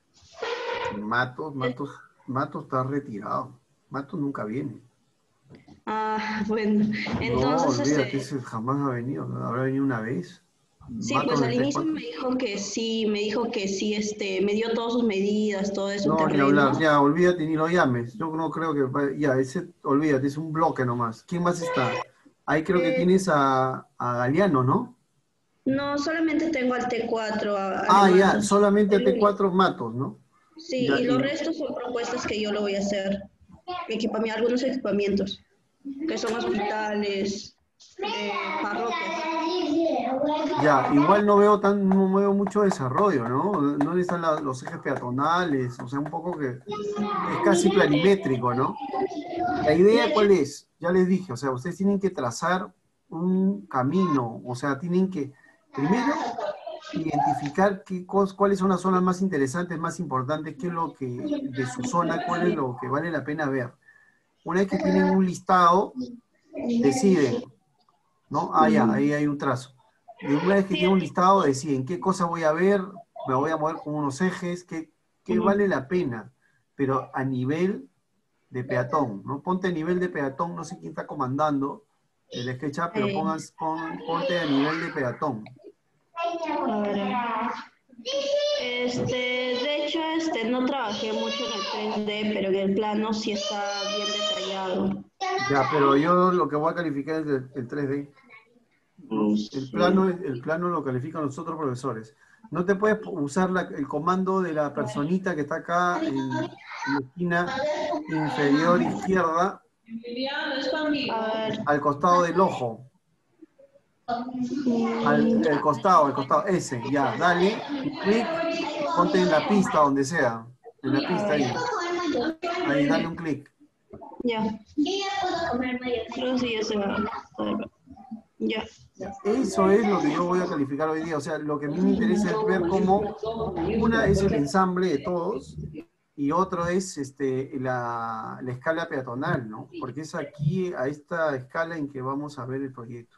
Matos, Matos, Matos está retirado. Matos nunca viene. Ah, bueno, No, entonces, olvídate, este, ese jamás ha venido, ¿no? Habrá venido una vez. sí, Mato pues al del inicio T cuatro. me dijo que sí, me dijo que sí, este, me dio todas sus medidas, todo de su No, ni hablar, terreno. ya, olvídate, ni lo llames. Yo no creo que, va- ya, ese, olvídate, es un bloque nomás. ¿Quién más está? Ahí creo que Eh, tienes a, a Galeano, ¿no? No, solamente tengo al T cuatro a- Ah, alemán, ya, solamente a el T único. cuatro matos, ¿no? Sí, Ya, y los y, restos son propuestas que yo lo voy a hacer. Equipami- algunos equipamientos, que son hospitales, eh, parroquias. ya, igual no veo tan, no veo mucho desarrollo, ¿no? No están la- los ejes peatonales, o sea, un poco que es casi planimétrico, ¿no? La idea, ¿cuál es? Ya les dije, o sea, ustedes tienen que trazar un camino, o sea, tienen que, primero, identificar qué cos- cuáles son las zonas más interesantes, más importantes, qué es lo que, de su zona, cuál es lo que vale la pena ver. Una vez que tienen un listado, deciden, ¿no? Ah, ya, ahí hay un trazo. De una vez que tienen un listado, deciden qué cosa voy a ver, me voy a mover con unos ejes, qué, qué vale la pena, pero a nivel de peatón, ¿no? Ponte a nivel de peatón, no sé quién está comandando el SketchUp, pero Eh, pongas, pon- ponte a nivel de peatón. a ver, este, de hecho, este, no trabajé mucho en el tres D, pero en el plano sí está bien detallado. Ya, pero yo lo que voy a calificar es el, el tres D, Mm, ¿no? El sí. plano, el plano lo califican los otros profesores. No te puedes usar la- el comando de la personita que está acá en, en la esquina inferior izquierda, A ver, al costado del ojo, al mm, el costado, al costado, ese, ya, dale, un clic, ponte en la pista donde sea, en la a pista ver, ahí, ahí, dale un clic. ya. Creo que sí, ya se va. A ver, ya. Ya, eso es lo que yo voy a calificar hoy día. O sea, lo que a mí me interesa es ver cómo una es el ensamble de todos y otro es este, la, la escala peatonal, ¿no? Porque es aquí, a esta escala en que vamos a ver el proyecto.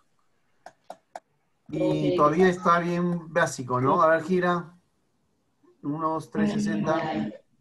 Y todavía está bien básico, ¿no? A ver, gira. Unos trescientos sesenta.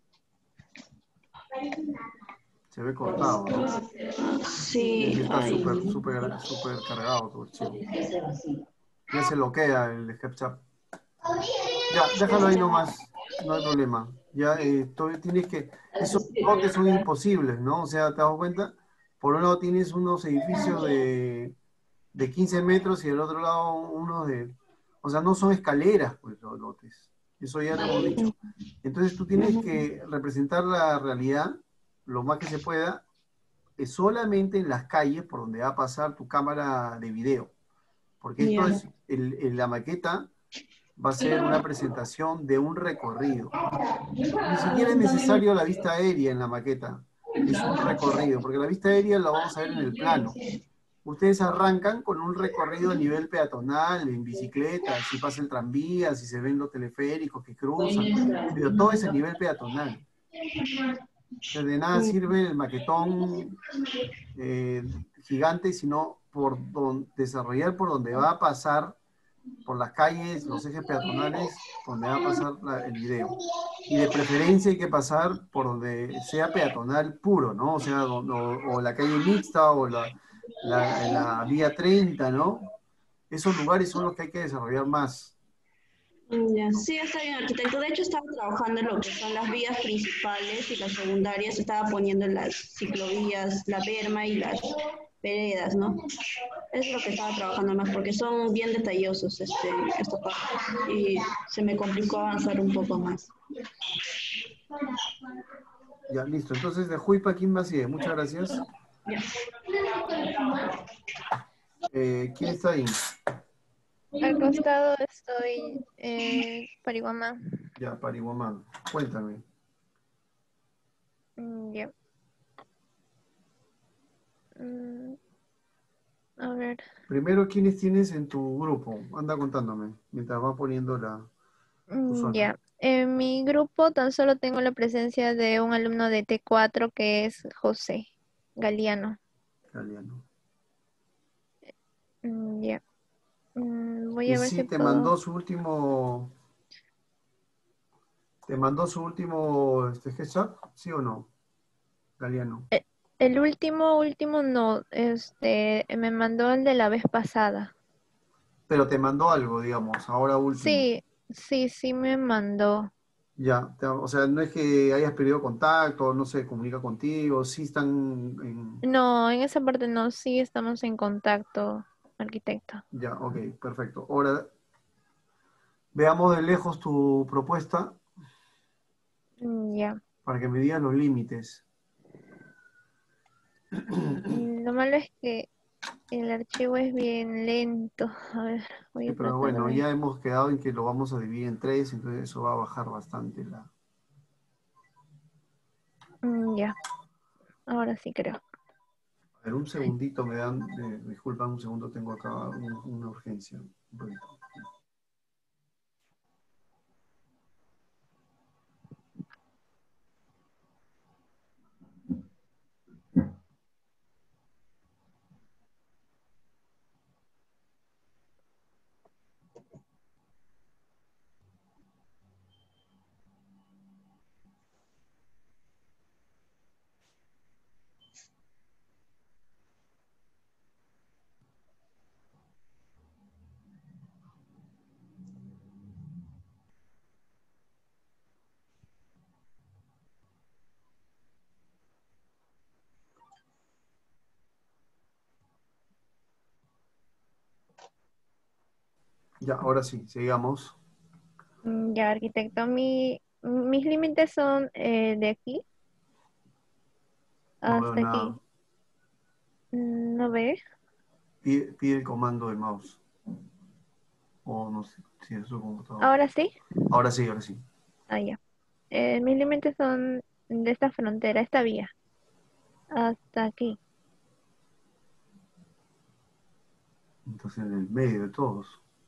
Se ve cortado, ¿no? Sí, Sí, sí está ay. súper, súper, súper cargado tu archivo. Ya se bloquea el SketchUp. Ya, déjalo ahí nomás, no hay problema. Ya, eh, to- tienes que, esos lotes son imposibles, ¿no? O sea, ¿te das cuenta? Por un lado tienes unos edificios de, de quince metros y del otro lado unos de, o sea, no son escaleras, pues, los lotes. Eso ya lo hemos dicho. Entonces tú tienes que representar la realidad lo más que se pueda, eh, solamente en las calles por donde va a pasar tu cámara de video. Porque esto Ya. es, el, el- la maqueta va a ser una presentación de un recorrido. Ni siquiera es necesario la vista aérea en la maqueta, es un recorrido, porque la vista aérea la vamos a ver en el plano. Ustedes arrancan con un recorrido a nivel peatonal, en bicicleta, si pasa el tranvía, si se ven los teleféricos que cruzan, pero todo es a nivel peatonal. Entonces, de nada sirve el maquetón eh, gigante, sino por don- desarrollar por donde va a pasar, por las calles, los ejes peatonales, donde va a pasar la- el video. Y de preferencia hay que pasar por donde sea peatonal puro, ¿no? O sea, do- o, o la calle mixta o la, la, la vía treinta, ¿no? Esos lugares son los que hay que desarrollar más. Ya. Sí, está bien, arquitecto. De hecho, estaba trabajando en lo que son las vías principales y las secundarias. Estaba poniendo en las ciclovías, la berma y las veredas, ¿no? Es lo que estaba trabajando más, porque son bien detallosos este, estos párrafos. Y se me complicó avanzar un poco más. Ya, listo. Entonces, de Juipa, ¿quién más sigue? Muchas gracias. Ya. Eh, ¿quién está ahí? Al costado estoy eh, Parihuamá. Ya, Parihuamán. Cuéntame. Mm, Ya. Mm, a ver. Primero, ¿quiénes tienes en tu grupo? Anda contándome, mientras va poniendo la, tu Mm, zona. Ya. En mi grupo tan solo tengo la presencia de un alumno de T cuatro que es José Galeano. Galeano. Mm, Ya. Mm, Voy Y a ver sí, si te puedo. mandó su último, te mandó su último este, SketchUp, ¿sí o no? Galeano. Eh, El último, último no, este, me mandó el de la vez pasada. Pero te mandó algo, digamos, ahora último. Sí, sí, sí me mandó. Ya, te- o sea, no es que hayas perdido contacto, no se comunica contigo, sí están en... No, en esa parte no, sí estamos en contacto, arquitecto. Ya, ok, perfecto. Ahora, veamos de lejos tu propuesta Mm, Ya. para que me digas los límites. Mm, Lo malo es que el archivo es bien lento. A ver, voy Sí, a pero tratar bueno, de... ya hemos quedado en que lo vamos a dividir en tres, entonces eso va a bajar bastante la... Mm, Ya, ahora sí creo. A ver, un segundito, me dan, eh, disculpa, un segundo, tengo acá un- una urgencia. Un poquito. Ya, ahora sí, sigamos. Mm, Ya, arquitecto, mi, mis límites son eh, de aquí No veo hasta nada. aquí. Mm, ¿No ve? Pide, pide el comando de mouse. O no sé si es su computadora. Ahora sí. Ahora sí, ahora sí. Ah, ya. Eh, mis límites son de esta frontera, esta vía, hasta aquí. Entonces en el medio de todos.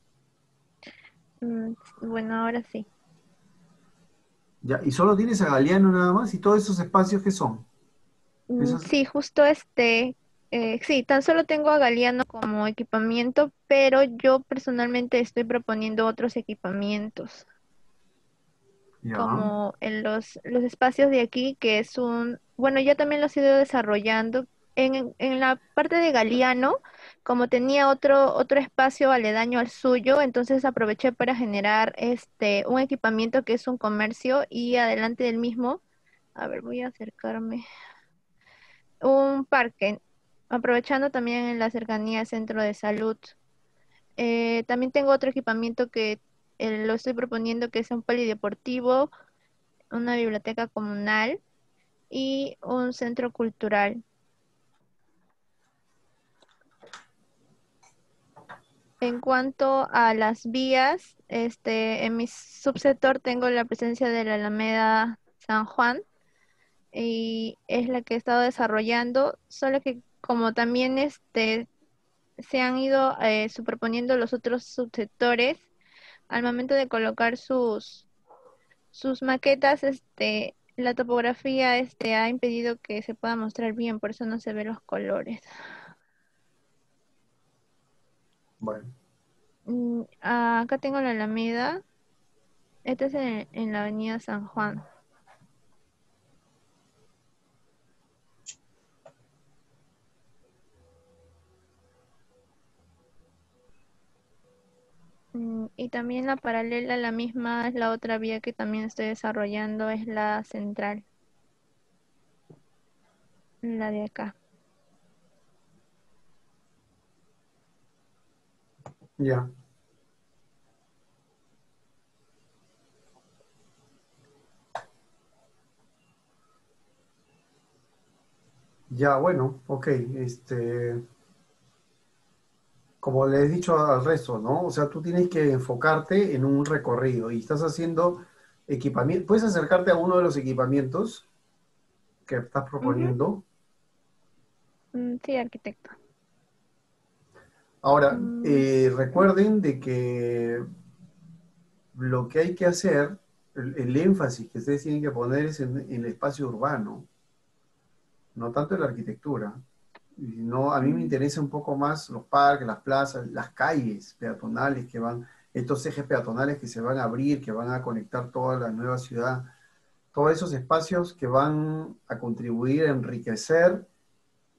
Mm, Bueno, ahora sí. Ya, y solo tienes a Galeano nada más, y todos esos espacios que son. Mm, Esos, Sí, justo este, eh, sí, tan solo tengo a Galeano como equipamiento, pero yo personalmente estoy proponiendo otros equipamientos, ya, como en los, los espacios de aquí, que es un, bueno, ya también los he ido desarrollando. En, en la parte de Galeano, como tenía otro, otro espacio aledaño al suyo, entonces aproveché para generar este, un equipamiento que es un comercio y adelante del mismo, a ver, voy a acercarme. Un parque, aprovechando también en la cercanía al centro de salud. Eh, también tengo otro equipamiento que eh, lo estoy proponiendo, que es un polideportivo, una biblioteca comunal y un centro cultural. En cuanto a las vías, este, en mi subsector tengo la presencia de la Alameda San Juan y es la que he estado desarrollando, solo que como también este, se han ido eh, superponiendo los otros subsectores al momento de colocar sus, sus maquetas, este, la topografía este, ha impedido que se pueda mostrar bien, por eso no se ven los colores. bueno. Mm, ah, acá tengo la Alameda, esta es en, en la avenida San Juan. Mm, Y también la paralela, la misma es la otra vía que también estoy desarrollando, es la central, la de acá. Ya. Ya, bueno, ok. Este, como le he dicho al resto, ¿no? O sea, tú tienes que enfocarte en un recorrido y estás haciendo equipamiento. ¿Puedes acercarte a uno de los equipamientos que estás Ujú. proponiendo? Mm, Sí, arquitecto. Ahora, Mm, eh, recuerden de que lo que hay que hacer, el, el énfasis que ustedes tienen que poner es en, en el espacio urbano, no tanto en la arquitectura. Y no, a mí me mm, interesa un poco más los parques, las plazas, las calles peatonales que van, estos ejes peatonales que se van a abrir, que van a conectar toda la nueva ciudad, todos esos espacios que van a contribuir a enriquecer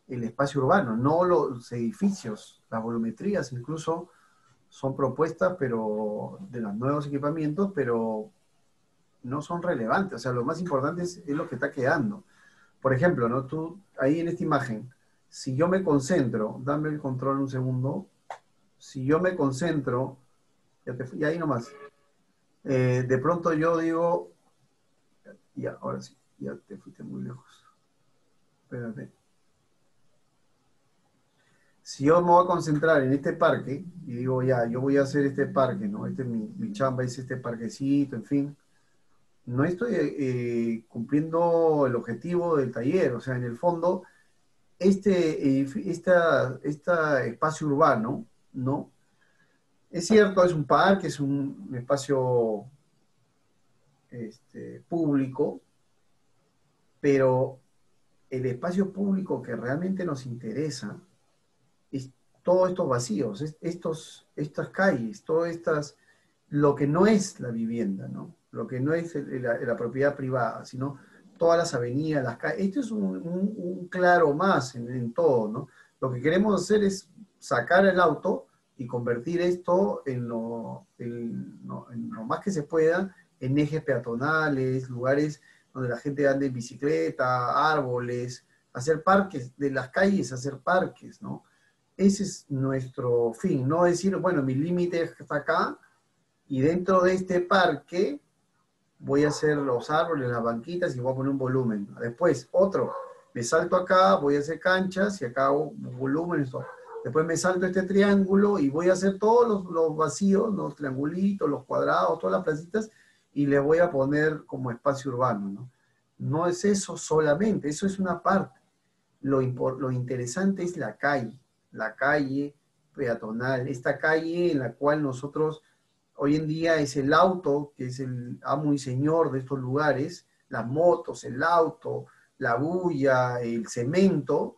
el espacio urbano, no los edificios. Las volumetrías incluso son propuestas, pero de los nuevos equipamientos, pero no son relevantes. O sea, lo más importante es, es lo que está quedando. Por ejemplo, ¿no? Tú, ahí en esta imagen, si yo me concentro, dame el control un segundo, si yo me concentro, ya te fui, ahí nomás, eh, de pronto yo digo, ya, ahora sí, ya te fuiste muy lejos. Espérate. Si yo me voy a concentrar en este parque, y digo, ya, yo voy a hacer este parque, ¿no? Este es mi, mi chamba, es este parquecito, en fin. No estoy eh, cumpliendo el objetivo del taller, o sea, en el fondo, este, eh, esta, este espacio urbano, ¿no? Es cierto, es un parque, es un, un espacio este, público, pero el espacio público que realmente nos interesa es todos estos vacíos, es, estos, estas calles, todas estas, lo que no es la vivienda, ¿no? Lo que no es el, la, la propiedad privada, sino todas las avenidas, las calles. Esto es un, un, un claro más en, en todo, ¿no? Lo que queremos hacer es sacar el auto y convertir esto en lo, en, no, en lo más que se pueda en ejes peatonales, lugares donde la gente ande en bicicleta, árboles, hacer parques, de las calles hacer parques, ¿no? Ese es nuestro fin, no decir, bueno, mi límite está acá y dentro de este parque voy a hacer los árboles, las banquitas y voy a poner un volumen. Después, otro, me salto acá, voy a hacer canchas y acá hago volúmenes. Después me salto este triángulo y voy a hacer todos los, los vacíos, los triangulitos, los cuadrados, todas las placitas y le voy a poner como espacio urbano, ¿no? No es eso solamente, eso es una parte. Lo, lo interesante es la calle, la calle peatonal, esta calle en la cual nosotros, hoy en día es el auto, que es el amo y señor de estos lugares, las motos, el auto, la bulla, el cemento,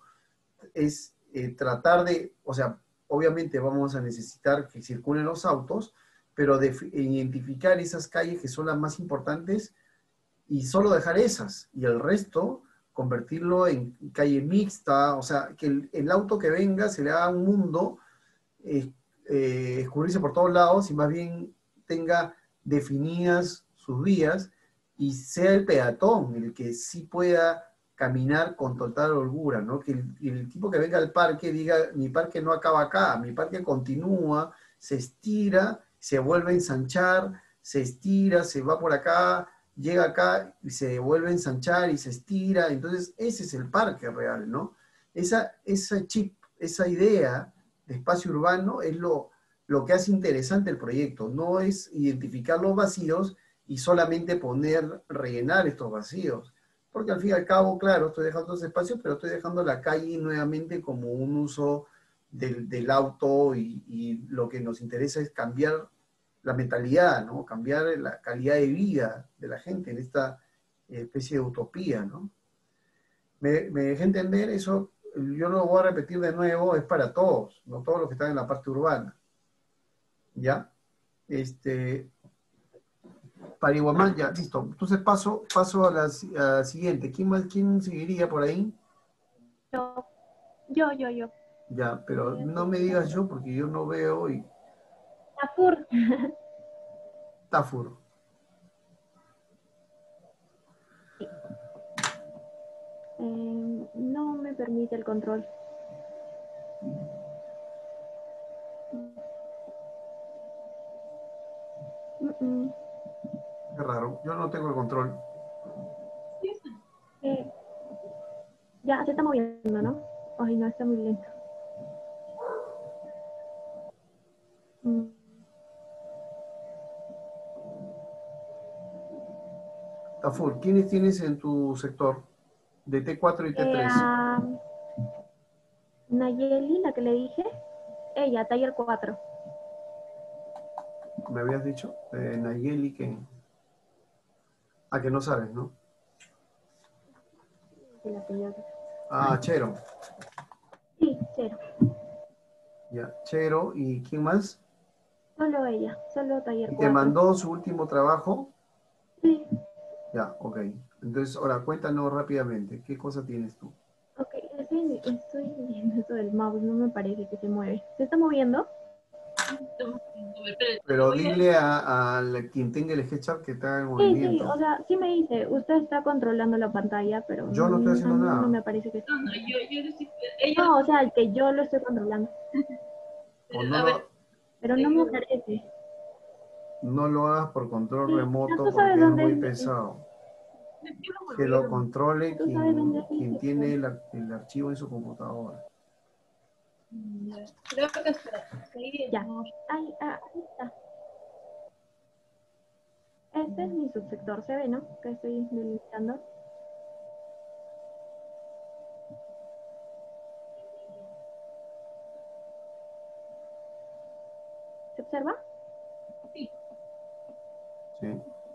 es eh, tratar de, o sea, obviamente vamos a necesitar que circulen los autos, pero de identificar esas calles que son las más importantes y solo dejar esas, y el resto convertirlo en calle mixta, o sea, que el, el auto que venga se le haga un mundo, eh, eh, escurrirse por todos lados y más bien tenga definidas sus vías y sea el peatón el que sí pueda caminar con total holgura, ¿no? Que el, el tipo que venga al parque diga, mi parque no acaba acá, mi parque continúa, se estira, se vuelve a ensanchar, se estira, se va por acá, llega acá y se vuelve a ensanchar y se estira. Entonces ese es el parque real, ¿no? Esa, esa chip, esa idea de espacio urbano es lo, lo que hace interesante el proyecto, no es identificar los vacíos y solamente poner, rellenar estos vacíos, porque al fin y al cabo, claro, estoy dejando esos espacios, pero estoy dejando la calle nuevamente como un uso del, del auto y, y lo que nos interesa es cambiar la mentalidad, ¿no? Cambiar la calidad de vida de la gente en esta especie de utopía, ¿no? Me, me dejé entender eso, yo lo voy a repetir de nuevo, es para todos, no todos los que están en la parte urbana. ¿Ya? Este, para Iguamán, ya, listo. Entonces paso, paso a, la, a la siguiente. ¿Quién más, quién seguiría por ahí? Yo, yo, yo, yo. Ya, pero no me digas yo porque yo no veo y... Tafur. Tafur. Eh, no me permite el control. Mm -mm. Qué raro, yo no tengo el control. Eh, ya se está moviendo, ¿no? Ay, no, está muy lento. Mm. Tafur, ¿quiénes tienes en tu sector? De T cuatro y T tres. Eh, uh, Nayeli, la que le dije. Ella, taller cuatro. ¿Me habías dicho? Eh, Nayeli, que... Ah, que no sabes, ¿no? Ah, Chero. Sí, Chero. Ya, Chero. ¿Y quién más? Solo ella, solo taller ¿Y cuatro. te mandó su último trabajo? Sí. Ya, ok. Entonces, ahora, cuéntanos rápidamente. ¿Qué cosa tienes tú? Ok, estoy en estoy, estoy viendo esto del mouse, no me parece que se mueve. ¿Se está moviendo? Pero dile a, a la- quien tenga el SketchUp que te haga el Sí, sí, movimiento. o sea, sí me dice, usted está controlando la pantalla, pero Yo no estoy no, haciendo a mí no me nada. aparece que... No, no, yo, yo decí- ella, No, o sea, el que yo lo estoy controlando, O no a ver, lo, pero no me aparece. no lo hagas por control Sí, remoto ¿tú sabes porque es dónde muy es? pesado. yo lo Que volví lo a- controle ¿Tú sabes dónde quien, es mi quien sector? tiene la- el archivo en su computadora. Ya. Creo que está. Sí, Ya, no. ahí, ah, ahí está. Este es mi subsector, ¿se ve, no? Que estoy delimitando. ¿Se observa? Sí. ¿Sí?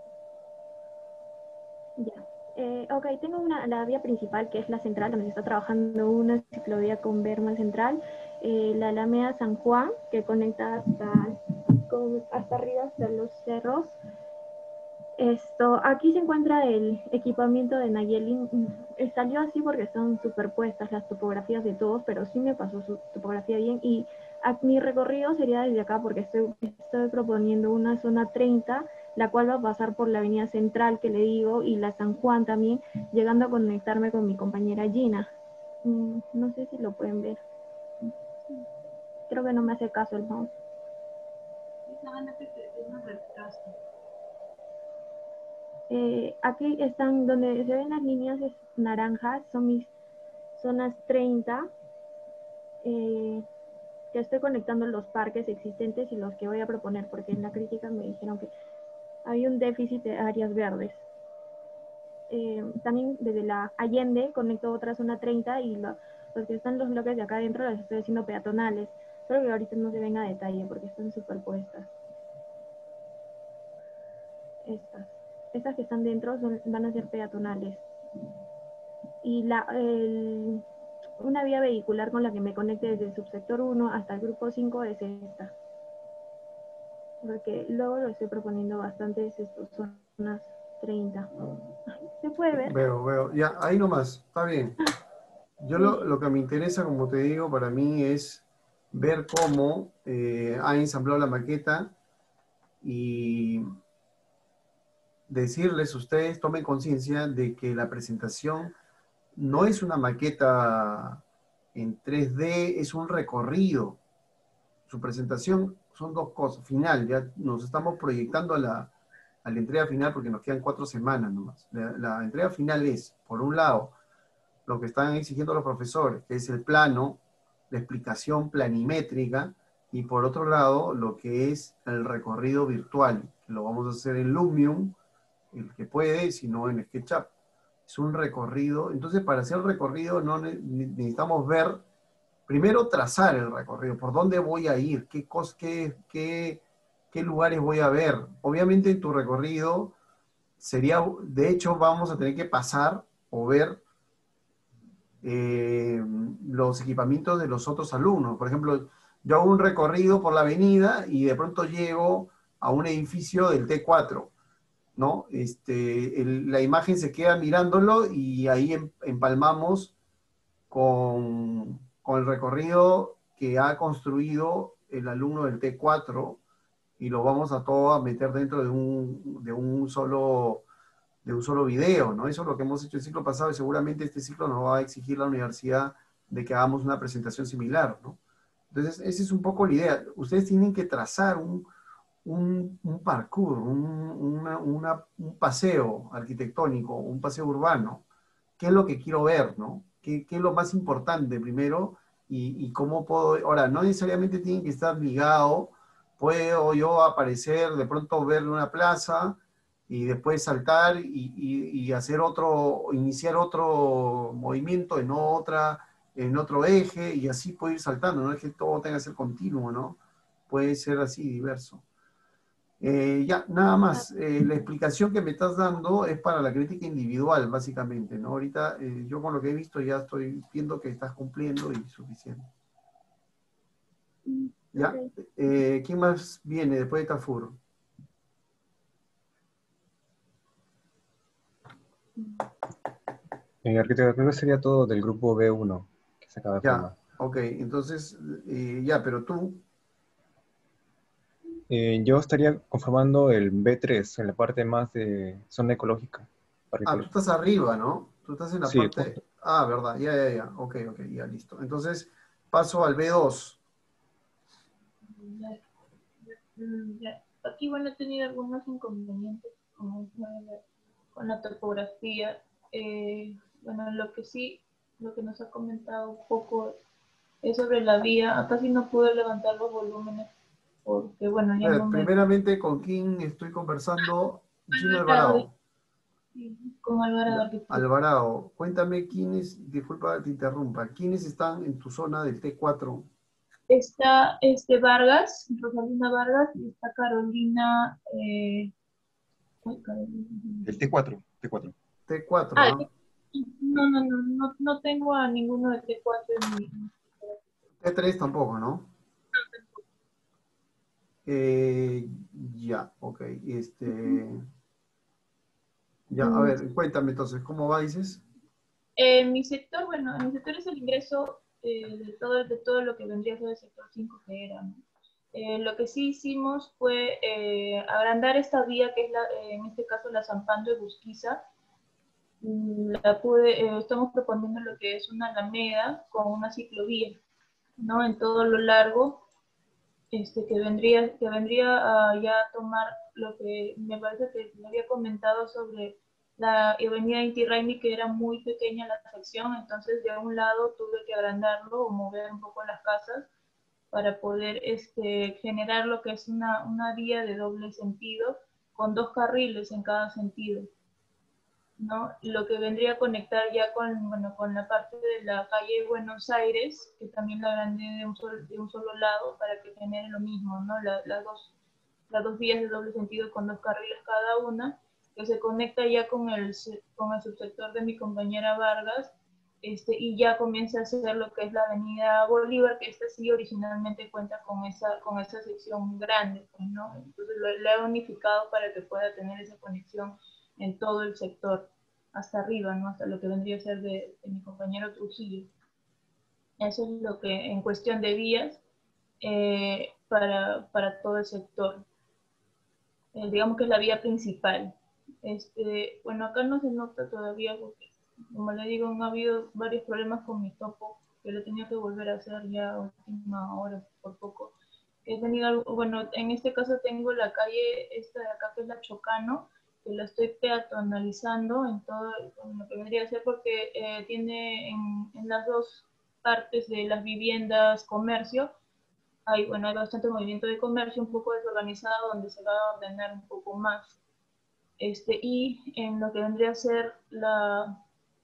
Ya. Eh, ok, tengo una, la vía principal que es la central, donde se está trabajando una ciclovía con Berma Central, eh, la Alameda San Juan, que conecta hasta, con, hasta arriba de los cerros. Esto, aquí se encuentra el equipamiento de Nayeli. Mm, eh, Salió así porque están superpuestas las topografías de todos, pero sí me pasó su topografía bien. Y a- mi recorrido sería desde acá porque estoy, estoy proponiendo una zona treinta, la cual va a pasar por la avenida Central, que le digo, y la San Juan también, llegando a conectarme con mi compañera Gina. Mm, no sé si lo pueden ver. Creo que no me hace caso el mouse. Eh, aquí están, donde se ven las líneas es naranjas, son mis zonas treinta, eh, que estoy conectando los parques existentes y los que voy a proponer, porque en la crítica me dijeron que hay un déficit de áreas verdes. Eh, también desde la Allende conecto otra zona treinta y lo, los que están los bloques de acá adentro los estoy haciendo peatonales, solo que ahorita no se ven a detalle porque están superpuestas. Estas, estas que están dentro son, van a ser peatonales. Y la, el, una vía vehicular con la que me conecte desde el subsector uno hasta el grupo cinco es esta. Porque luego lo estoy proponiendo bastante, es esto, zonas treinta. ¿Se puede ver? Veo, veo. Ya, ahí nomás. Está bien. Yo lo, lo que me interesa, como te digo, para mí es ver cómo eh, ha ensamblado la maqueta y decirles ustedes, tomen conciencia de que la presentación no es una maqueta en tres D, es un recorrido. Su presentación son dos cosas. Final, ya nos estamos proyectando a la, a la entrega final porque nos quedan cuatro semanas nomás. La, la entrega final es, por un lado, lo que están exigiendo los profesores, que es el plano, la explicación planimétrica, y por otro lado, lo que es el recorrido virtual, que lo vamos a hacer en Lumion, el que puede, si no en SketchUp. Es un recorrido. Entonces, para hacer el recorrido no ne- necesitamos ver, primero trazar el recorrido, por dónde voy a ir, qué, cos, qué, qué, qué lugares voy a ver. Obviamente en tu recorrido sería, de hecho, vamos a tener que pasar o ver eh, los equipamientos de los otros alumnos. Por ejemplo, yo hago un recorrido por la avenida y de pronto llego a un edificio del T cuatro, ¿no? Este, el- la imagen se queda mirándolo y ahí em- empalmamos con, con el recorrido que ha construido el alumno del T cuatro y lo vamos a todo a meter dentro de un, de un solo de un solo video, ¿no? Eso es lo que hemos hecho el ciclo pasado y seguramente este ciclo nos va a exigir la universidad de que hagamos una presentación similar, ¿no? Entonces, esa es un poco la idea. Ustedes tienen que trazar un, un, un parkour, un, una, una, un paseo arquitectónico, un paseo urbano. ¿Qué es lo que quiero ver, no? ¿Qué, qué es lo más importante primero? Y, y cómo puedo... Ahora, no necesariamente tienen que estar ligado. Puedo yo aparecer, de pronto ver una plaza y después saltar y, y, y hacer otro, iniciar otro movimiento en otra, en otro eje, y así puedo ir saltando. No es que todo tenga que ser continuo, ¿no? Puede ser así diverso. Eh, ya, nada más. Eh, la explicación que me estás dando es para la crítica individual, básicamente, ¿no? Ahorita eh, yo con lo que he visto ya estoy viendo que estás cumpliendo y suficiente. ¿Ya? Ok. Eh, ¿quién más viene después de Tafur? Eh, arquitecto, creo que sería todo del grupo B uno, que se acaba de Ya, formar. ok, entonces, eh, ya, pero tú, Eh, yo estaría conformando el B tres en la parte más de zona ecológica. Parque ah, tú ecológico. estás arriba, ¿no? Tú estás en la Sí, parte, justo. ah, verdad, ya, ya, ya, ok, ok, ya, listo. Entonces, paso al B dos. Ya, mm, ya. Aquí, bueno, he tenido algunos inconvenientes con, con la topografía. Eh, bueno, lo que sí, lo que nos ha comentado un poco es sobre la vía. Acá sí no pude levantar los volúmenes porque, bueno, ya no Eh, me... primeramente, ¿con quién estoy conversando? Gina Alvarado, Alvarado. sí, con Alvarado Ya, Arquitecto. Alvarado, cuéntame quiénes, disculpa, te interrumpa, ¿quiénes están en tu zona del T cuatro? Está este Vargas, Rosalina Vargas, y está Carolina. Eh, ay, Carolina. El T cuatro, T cuatro. T cuatro, Ah, ¿ah? no, no, no, no, no tengo a ninguno de T cuatro en mi. T tres tampoco, ¿no? Eh, ya, ok, este, ya, a Mm, ver, cuéntame entonces, ¿cómo va, dices? En mi sector, bueno, en mi sector es el ingreso eh, de, todo, de todo lo que vendría a ser el sector cinco que era, ¿no? Eh, lo que sí hicimos fue eh, agrandar esta vía, que es la, eh, en este caso la Zampando de Busquiza. Mm, La pude, eh, estamos proponiendo lo que es una alameda con una ciclovía, ¿no? En todo lo largo, este, que vendría, que vendría a ya tomar lo que me parece que me había comentado sobre la avenida Inti Raymi, que era muy pequeña la sección, entonces de un lado tuve que agrandarlo o mover un poco las casas para poder este, generar lo que es una, una vía de doble sentido con dos carriles en cada sentido, ¿no? Lo que vendría a conectar ya con, bueno, con la parte de la calle Buenos Aires, que también la agrandé de un solo, de un solo lado para que genere lo mismo, ¿no? La, las, dos, las dos vías de doble sentido con dos carriles cada una, que se conecta ya con el, con el subsector de mi compañera Vargas, este, y ya comienza a hacer lo que es la avenida Bolívar, que esta sí originalmente cuenta con esa, con esa sección grande, pues, ¿no? Entonces lo, lo he unificado para que pueda tener esa conexión en todo el sector, hasta arriba, ¿no? Hasta lo que vendría a ser de, de mi compañero Trujillo. Eso es lo que en cuestión de vías eh, para, para todo el sector. Eh, digamos que es la vía principal. Este, bueno, acá no se nota todavía porque, como le digo, han habido varios problemas con mi topo, que lo he tenido que volver a hacer ya a última hora por poco. He tenido, bueno, en este caso tengo la calle esta de acá, que es la Chocano, que la estoy peatonalizando en todo en lo que vendría a ser, porque eh, tiene en, en las dos partes de las viviendas comercio, hay, bueno, hay bastante movimiento de comercio, un poco desorganizado, donde se va a ordenar un poco más. Este, y en lo que vendría a ser la,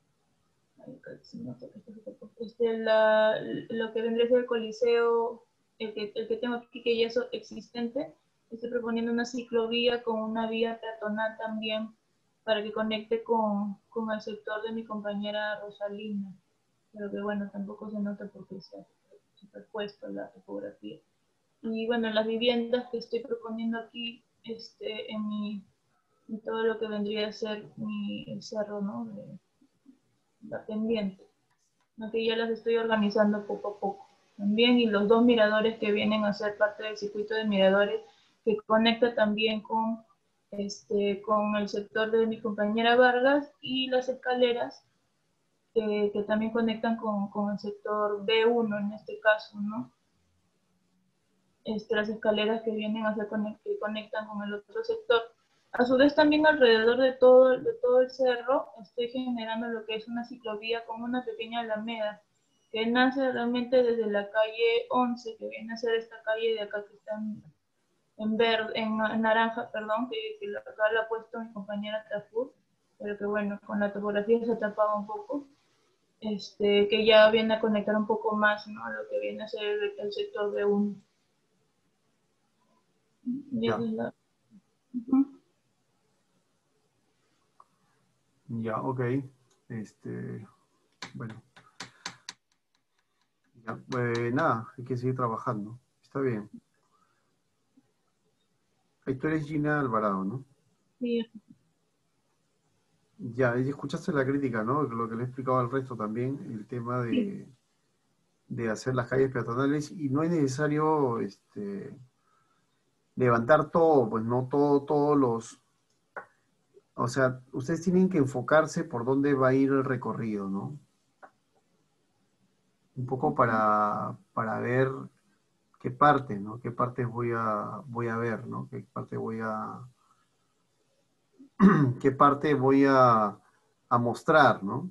este, la, lo que vendría a ser el coliseo, el que, el que tengo aquí, que ya es existente, estoy proponiendo una ciclovía con una vía peatonal también para que conecte con, con el sector de mi compañera Rosalina, pero que bueno, tampoco se nota porque se ha superpuesto la topografía. Y bueno, las viviendas que estoy proponiendo aquí, este, en, mi, en todo lo que vendría a ser mi, el cerro, ¿no? De, la pendiente, ¿no? Que ya las estoy organizando poco a poco también, y los dos miradores que vienen a ser parte del circuito de miradores, que conecta también con, este, con el sector de mi compañera Vargas, y las escaleras que, que también conectan con, con el sector B uno en este caso, ¿no? Este, las escaleras que vienen a ser que conectan con el otro sector. A su vez, también alrededor de todo, de todo el cerro estoy generando lo que es una ciclovía con una pequeña alameda que nace realmente desde la calle once, que viene a ser esta calle de acá que está en, en verde, en, en naranja, perdón, que, que acá la ha puesto mi compañera Tafur, pero que bueno, con la topografía se tapaba un poco, este, que ya viene a conectar un poco más, ¿no? A lo que viene a ser el, el sector de uno. Ya, La... Uh-huh. ya, ok. Este, bueno, ya, eh, nada, hay que seguir trabajando. Está bien. Ahí tú eres Gina Alvarado, ¿no? Sí. Ya, y escuchaste la crítica, ¿no? Lo que le he explicado al resto también, el tema Sí. de, de hacer las calles peatonales y no es necesario este, levantar todo, pues no todo, todos los... O sea, ustedes tienen que enfocarse por dónde va a ir el recorrido, ¿no? Un poco para, para ver qué parte, ¿no? Qué partes voy a, voy a ver, ¿no? Qué parte voy a... qué parte voy a, a mostrar, ¿no?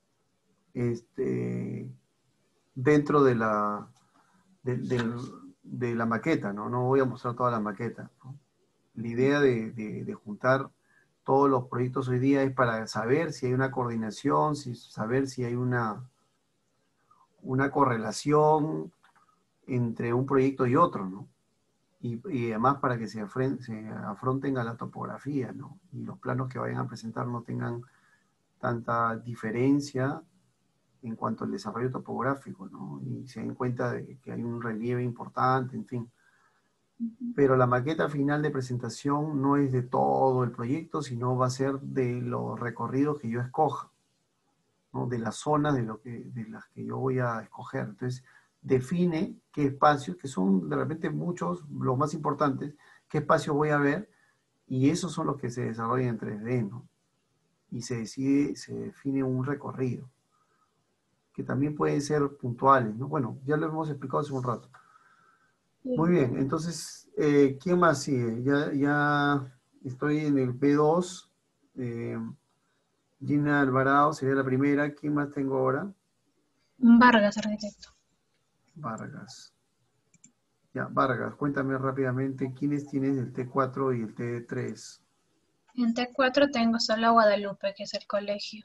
Este, dentro de la, de, del- de la maqueta, ¿no? No voy a mostrar toda la maqueta, ¿no? La idea de, de- de juntar todos los proyectos hoy día es para saber si hay una coordinación, si, saber si hay una, una correlación entre un proyecto y otro, ¿no? Y, y además para que se, afren- se afronten a la topografía, ¿no? Y los planos que vayan a presentar no tengan tanta diferencia en cuanto al desarrollo topográfico, ¿no? Y se den cuenta de que hay un relieve importante, en fin. Pero la maqueta final de presentación no es de todo el proyecto, sino va a ser de los recorridos que yo escoja, ¿no? De las zonas de, lo que, de las que yo voy a escoger. Entonces, define qué espacios, que son de repente muchos, los más importantes, qué espacios voy a ver, y esos son los que se desarrollan en tres D, ¿no? Y se decide, se define un recorrido, que también pueden ser puntuales, ¿no? Bueno, ya lo hemos explicado hace un rato. Muy bien, entonces, eh, ¿quién más sigue? Ya, ya estoy en el P dos. eh, Gina Alvarado sería la primera. ¿Quién más tengo ahora? Vargas, arquitecto. Vargas. Ya, Vargas, cuéntame rápidamente quiénes tienes el T cuatro y el T tres. En T cuatro tengo solo a Guadalupe, que es el colegio.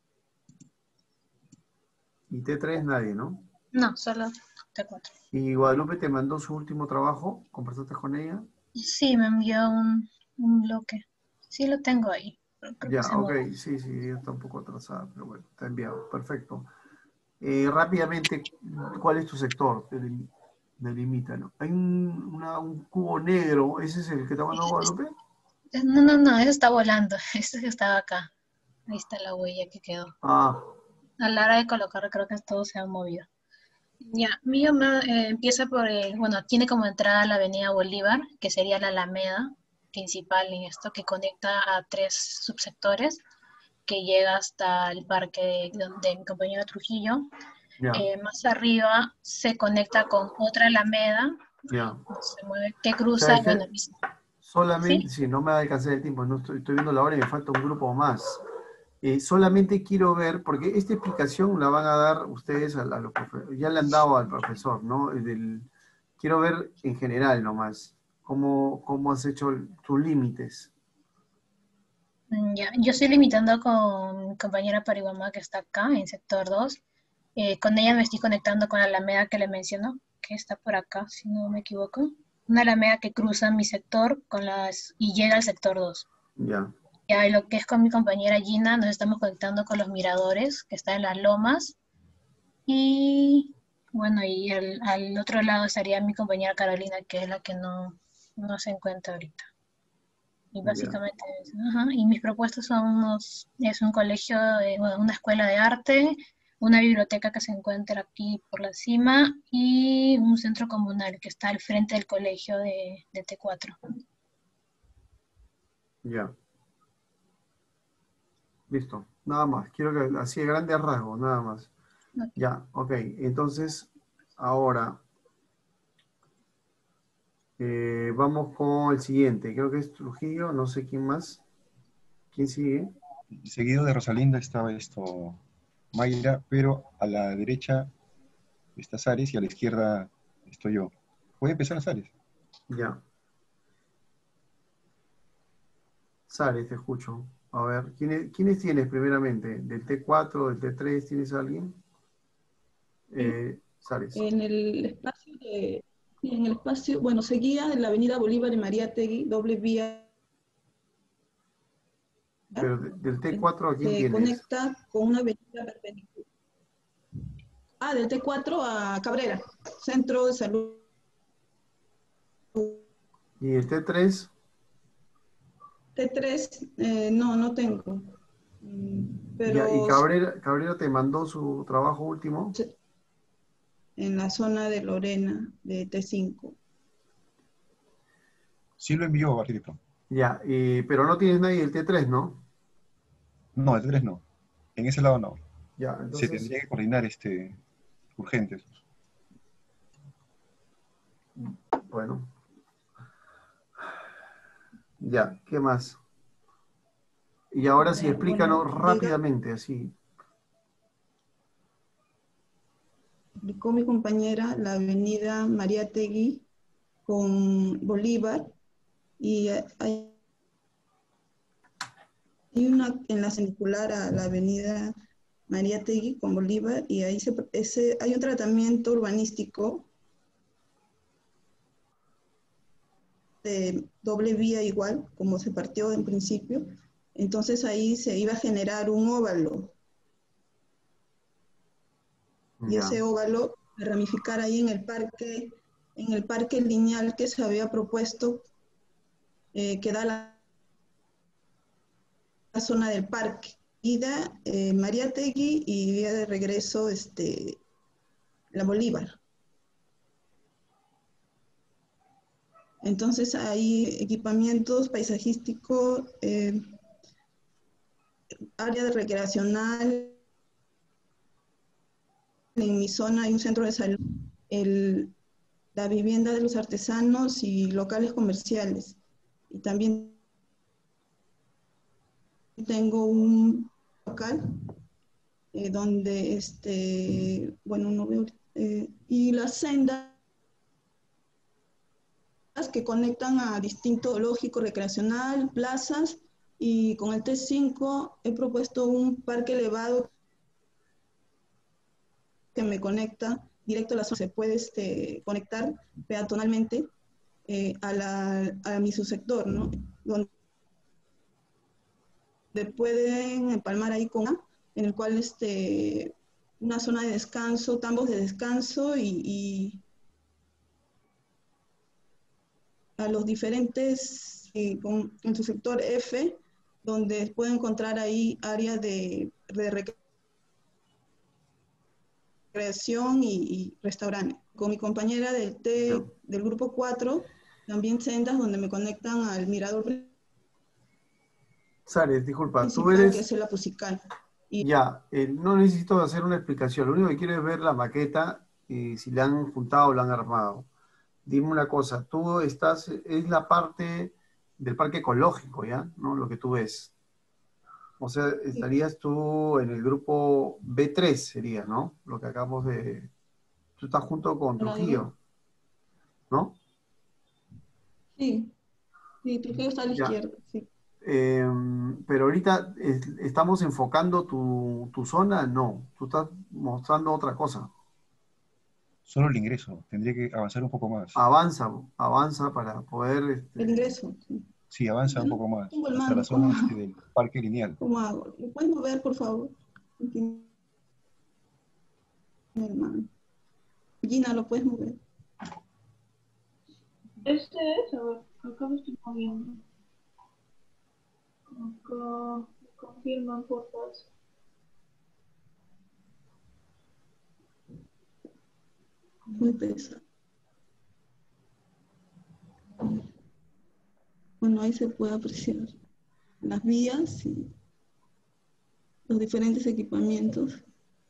Y T tres nadie, ¿no? No, solo T cuatro. ¿Y Guadalupe te mandó su último trabajo? ¿Conversaste con ella? Sí, me envió un, un bloque. Sí lo tengo ahí. Pero creo que Ya, se ok, movió. sí, sí, ella está un poco atrasada, pero bueno, está enviado, perfecto. Eh, rápidamente, ¿cuál es tu sector? Delim- Delimítalo. Hay un, una- un cubo negro, ¿ese es el que te mandó Guadalupe? No, no, no, eso está volando. Este que estaba acá. Ahí está la huella que quedó. Ah, A la hora de colocar, creo que todo se ha movido. Ya, mío ma- eh, empieza por el, bueno, tiene como entrada la avenida Bolívar, que sería la alameda principal en esto, que conecta a tres subsectores, que llega hasta el parque de, de mi compañero Trujillo. ya, Eh, más arriba se conecta con otra alameda, ya. se mueve, que O sea, cruza, es bueno, que mis- solamente, ¿sí? si no me va a alcanzar el tiempo, no estoy, estoy viendo la hora y me falta un grupo más. Eh, solamente quiero ver, porque esta explicación la van a dar ustedes a, a los profe- ya le han dado al profesor, ¿no? El del- quiero ver en general nomás, cómo, cómo has hecho el- tus límites. Mm, Ya, yo estoy limitando con mi compañera Parihuamá que está acá en sector dos. Eh, con ella me estoy conectando con la alameda que le mencionó, que está por acá, si no me equivoco. Una alameda que cruza mi sector con las, y llega al sector dos. Ya, Ya, y lo que es con mi compañera Gina, nos estamos conectando con los miradores, que están en las lomas. Y bueno, y el- al otro lado estaría mi compañera Carolina, que es la que no, no se encuentra ahorita. Y ya, básicamente, es- ajá, y mis propuestas son unos, es un colegio, de- bueno, una escuela de arte, una biblioteca que se encuentra aquí por la cima y un centro comunal que está al frente del colegio de, de T cuatro. ya. Listo, nada más. Quiero que así de grandes rasgos, nada más. Ok. Ya, ok. Entonces, ahora eh, vamos con el siguiente. Creo que es Trujillo, no sé quién más. ¿Quién sigue? Seguido de Rosalinda estaba esto, Mayra, pero a la derecha está Sares y a la izquierda estoy yo. Puede empezar Sares. Ya. Sale, te escucho. A ver, ¿quiénes, ¿quiénes tienes primeramente? ¿Del T cuatro, del T tres, tienes a alguien? Eh, Sales. En el espacio de, sí, en el espacio, bueno, seguía en la avenida Bolívar y María Tegui, doble vía, Pero de- del T cuatro, ¿a quién se tienes? conecta con una avenida perpendicular. Ah, del T cuatro a Cabrera, Centro de Salud. ¿Y el T tres? T tres, eh, no, no tengo. Mm, Ya, ¿y Pero Cabrera, Cabrera te mandó su trabajo último? en la zona de Lorena, de T cinco. Sí lo envió, arquitecto. Ya, y- pero no tienes nadie del T tres, ¿no? No, el T tres no. En ese lado no. Ya, Se entonces, tendría que coordinar este, urgentes. bueno. Ya, ¿qué más? Y ahora sí, Ya, explícanos bueno, llega, rápidamente, así. explicó mi compañera la avenida María Tegui con Bolívar y eh, hay hay una en la circular a la avenida María Tegui con Bolívar y ahí se, ese, hay un tratamiento urbanístico de doble vía igual, como se partió en principio. Entonces ahí se iba a generar un óvalo y Ya, ese óvalo a ramificar ahí en el parque, en el parque lineal que se había propuesto, eh, que da la, la zona del parque. Ida eh, María Tegui y vía de regreso este, la Bolívar. Entonces hay equipamientos paisajísticos, eh, área de recreacional, en mi zona hay un centro de salud, el, la vivienda de los artesanos y locales comerciales. Y también tengo un local eh, donde, este, bueno, no veo, eh, y las sendas que conectan a distinto zoológico recreacional, plazas, y con el T cinco he propuesto un parque elevado que me conecta directo a la zona. Se puede este, conectar peatonalmente eh, a, la, a mi subsector, ¿no? Donde pueden empalmar ahí con A, en el cual este, una zona de descanso, tambos de descanso y, y a los diferentes, eh, con, en su sector F, donde pueden encontrar ahí áreas de, de recreación y, y restaurantes. Con mi compañera del, T, del grupo cuatro, también sendas donde me conectan al mirador Sárez, disculpa, tú principal, que eres, es el Apusical. Y ya, eh, no necesito hacer una explicación, lo único que quiero es ver la maqueta y si la han juntado o la han armado. Dime una cosa, tú estás, es la parte del parque ecológico, ¿ya? ¿No? Lo que tú ves. O sea, estarías tú en el grupo B tres, sería, ¿no? Lo que acabamos de... Tú estás junto con Trujillo, ¿no? sí, sí, Trujillo está a la Ya. izquierda, sí. Eh, pero ahorita es- estamos enfocando tu, tu zona, no. Tú estás mostrando otra cosa. Solo el ingreso. Tendría que avanzar un poco más. Avanza, avanza para poder... este, El ingreso. Sí. Sí, avanza Yo un no poco más. tengo el Hasta la mando, zona ¿cómo, este del parque lineal. cómo hago? ¿Me puedes mover, por favor? No tiene el mando. Gina, ¿lo puedes mover? Este es, a ver, acá me estoy moviendo. Acá, confirman, por favor. Muy pesado. Bueno, ahí se puede apreciar las vías y los diferentes equipamientos,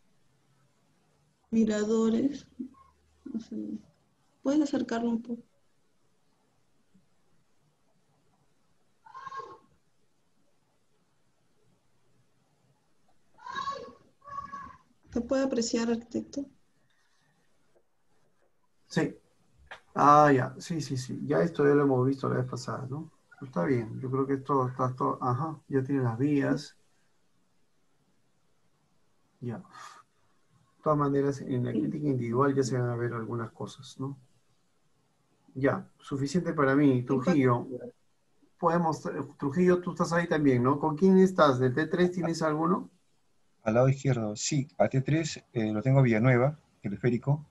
miradores. No sé. ¿Puedes acercarlo un poco? ¿Se puede apreciar, arquitecto? Sí. Ah, ya. Sí, sí, sí. Ya esto ya lo hemos visto la vez pasada, ¿no? Está bien. Yo creo que esto está todo... Ajá. Ya tiene las vías. Ya. De todas maneras, en la Sí. crítica individual ya se van a ver algunas cosas, ¿no? Ya. Suficiente para mí. Y pa- Trujillo. Podemos... Trujillo, tú estás ahí también, ¿no? ¿Con quién estás? ¿De T tres tienes alguno? Al lado izquierdo, sí. A T tres eh, lo tengo a Villanueva, teleférico.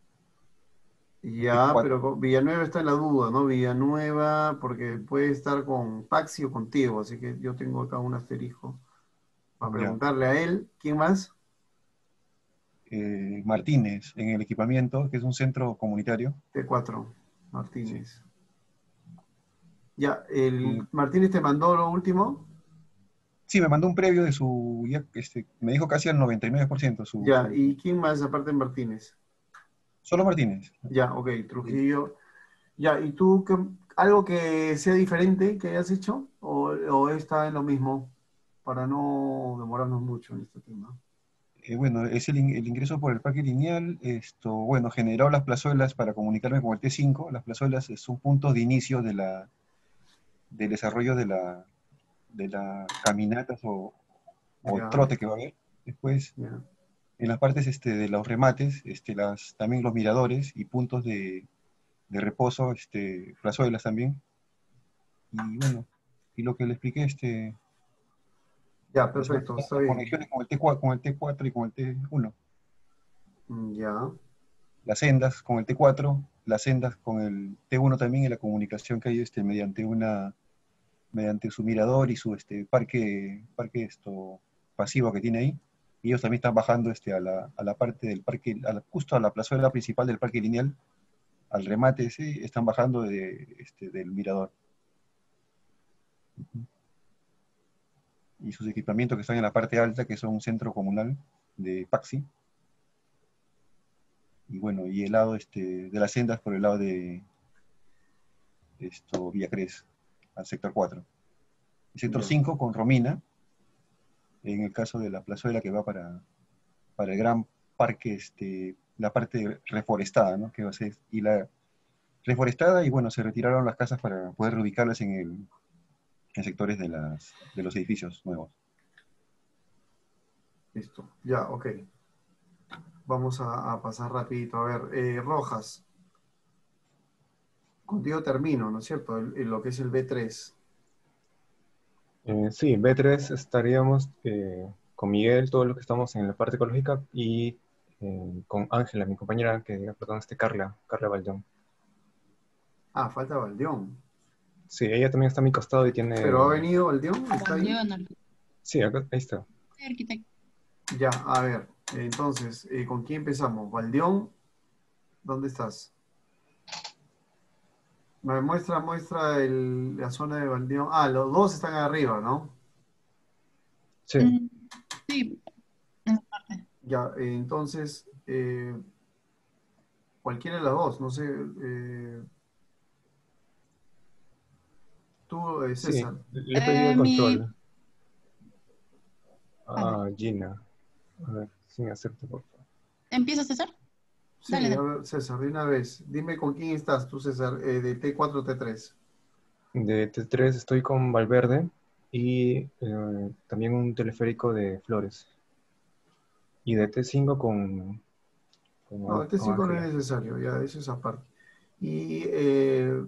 Ya, pero con- Villanueva está en la duda, ¿no? Villanueva, porque puede estar con Paxi o contigo, así que yo tengo acá un asterisco para Ya. preguntarle a él. ¿Quién más? eh, Martínez, en el equipamiento, que es un centro comunitario. T cuatro, Martínez. Ya, el Y- Martínez te mandó lo último. Sí, me mandó un previo de su, ya, este, me dijo casi al noventa y nueve por ciento su, Ya, su- ¿y quién más aparte de Martínez? solo Martínez. Ya, ok, Trujillo. Ya, ¿y tú qué, algo que sea diferente que hayas hecho? ¿O, o está en lo mismo? Para no demorarnos mucho en este tema. Eh, bueno, es el, in- el ingreso por el parque lineal. Esto, bueno, generó las plazuelas para comunicarme con el T cinco. Las plazuelas eh, son puntos de inicio de la, del desarrollo de la, de las caminatas o, o Ya, trote que va a haber. Después, ya. en las partes este, de los remates, este, las, también los miradores y puntos de, de reposo, este, plazuelas también. Y bueno, y lo que le expliqué, este, Ya, las, perfecto, está las bien. conexiones con el T cuatro, con el T cuatro y con el T uno. Mm, ya, Las sendas con el T cuatro, las sendas con el T uno también, y la comunicación que hay este, mediante una mediante su mirador y su este, parque, parque esto, pasivo que tiene ahí. Y ellos también están bajando este, a, la, a la parte del parque, a la, justo a la plazuela principal del parque lineal, al remate ese, están bajando de, este, del mirador. Y sus equipamientos que están en la parte alta, que son un centro comunal de Paxi. Y bueno, y el lado este, de las sendas por el lado de esto, Villa Cres, al sector cuatro. El sector ya. cinco con Romina, en el caso de la plazuela que va para, para el gran parque, este, la parte reforestada, ¿no? Que va a ser, y la reforestada, y bueno, se retiraron las casas para poder reubicarlas en, el, en sectores de, las, de los edificios nuevos. Listo. Ya, ok. Vamos a, a pasar rapidito. A ver, eh, Rojas. Contigo termino, ¿no es cierto? El- el- lo que es el B tres. Eh, sí, B tres estaríamos eh, con Miguel, todos los que estamos en la parte ecológica, y eh, con Ángela, mi compañera, que, perdón, este Carla, Carla Baldón. Ah, falta Valdeón. Sí, ella también está a mi costado y ¿Pero ha tiene... venido Valdeón? ¿Está ahí? Valdeón, Sí, acá, ahí está. arquitecto. Ya, a ver. Entonces, eh, ¿con quién empezamos? Valdeón, ¿dónde estás? Me muestra, muestra el- la zona de Valdeón. Ah, los dos están arriba, ¿no? Sí, Mm, Sí, en la parte. Ya, eh, entonces, eh, cualquiera de las dos, no sé. eh, tú, eh, sí, César. le he pedido Eh, el mi... control Vale. a Gina. A ver, si me acepta, por favor. ¿Empieza César? Sí, Dale, a dale. ver, César, de una vez. Dime con quién estás tú, César, eh, de T cuatro, T tres. De T tres estoy con Valverde y eh, también un teleférico de Flores. Y de T cinco con, con, No, Á- de T con cinco no es Ángela. necesario, ya, eso es aparte. Y, eh,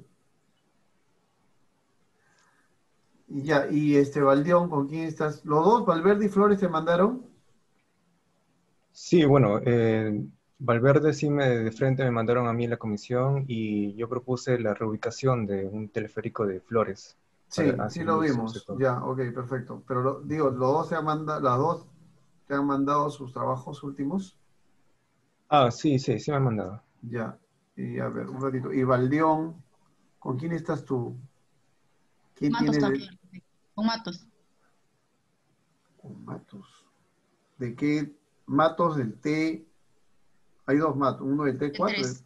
y ya, y este Valdeón, ¿con quién estás? ¿Los dos, Valverde y Flores, te mandaron? Sí, bueno, eh, Valverde sí me de frente me mandaron a mí la comisión y yo propuse la reubicación de un teleférico de Flores para, Sí, sí hacia lo el vimos. subsector. Ya, ok, perfecto. Pero lo- digo, los dos te han mandado, las dos te han mandado sus trabajos últimos. Ah, sí, sí, sí me han mandado. Ya. Y a ver, un ratito. Y Valdeón, ¿con quién estás tú? ¿Quién Matos tiene de... también. Con Matos. Con Matos. ¿De qué? Matos del T. Hay dos Matos, uno del T cuatro. T tres.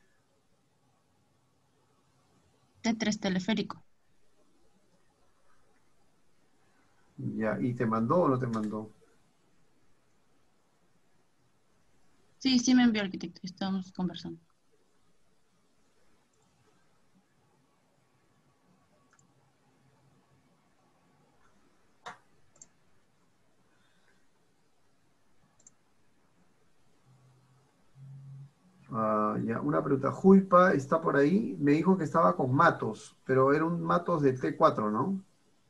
T tres teleférico. Ya, ¿y te mandó o no te mandó? Sí, sí me envió arquitecto. Estamos conversando. Ah, ya, una pregunta. Juipa está por ahí. Me dijo que estaba con Matos, pero era un Matos del T cuatro, ¿no?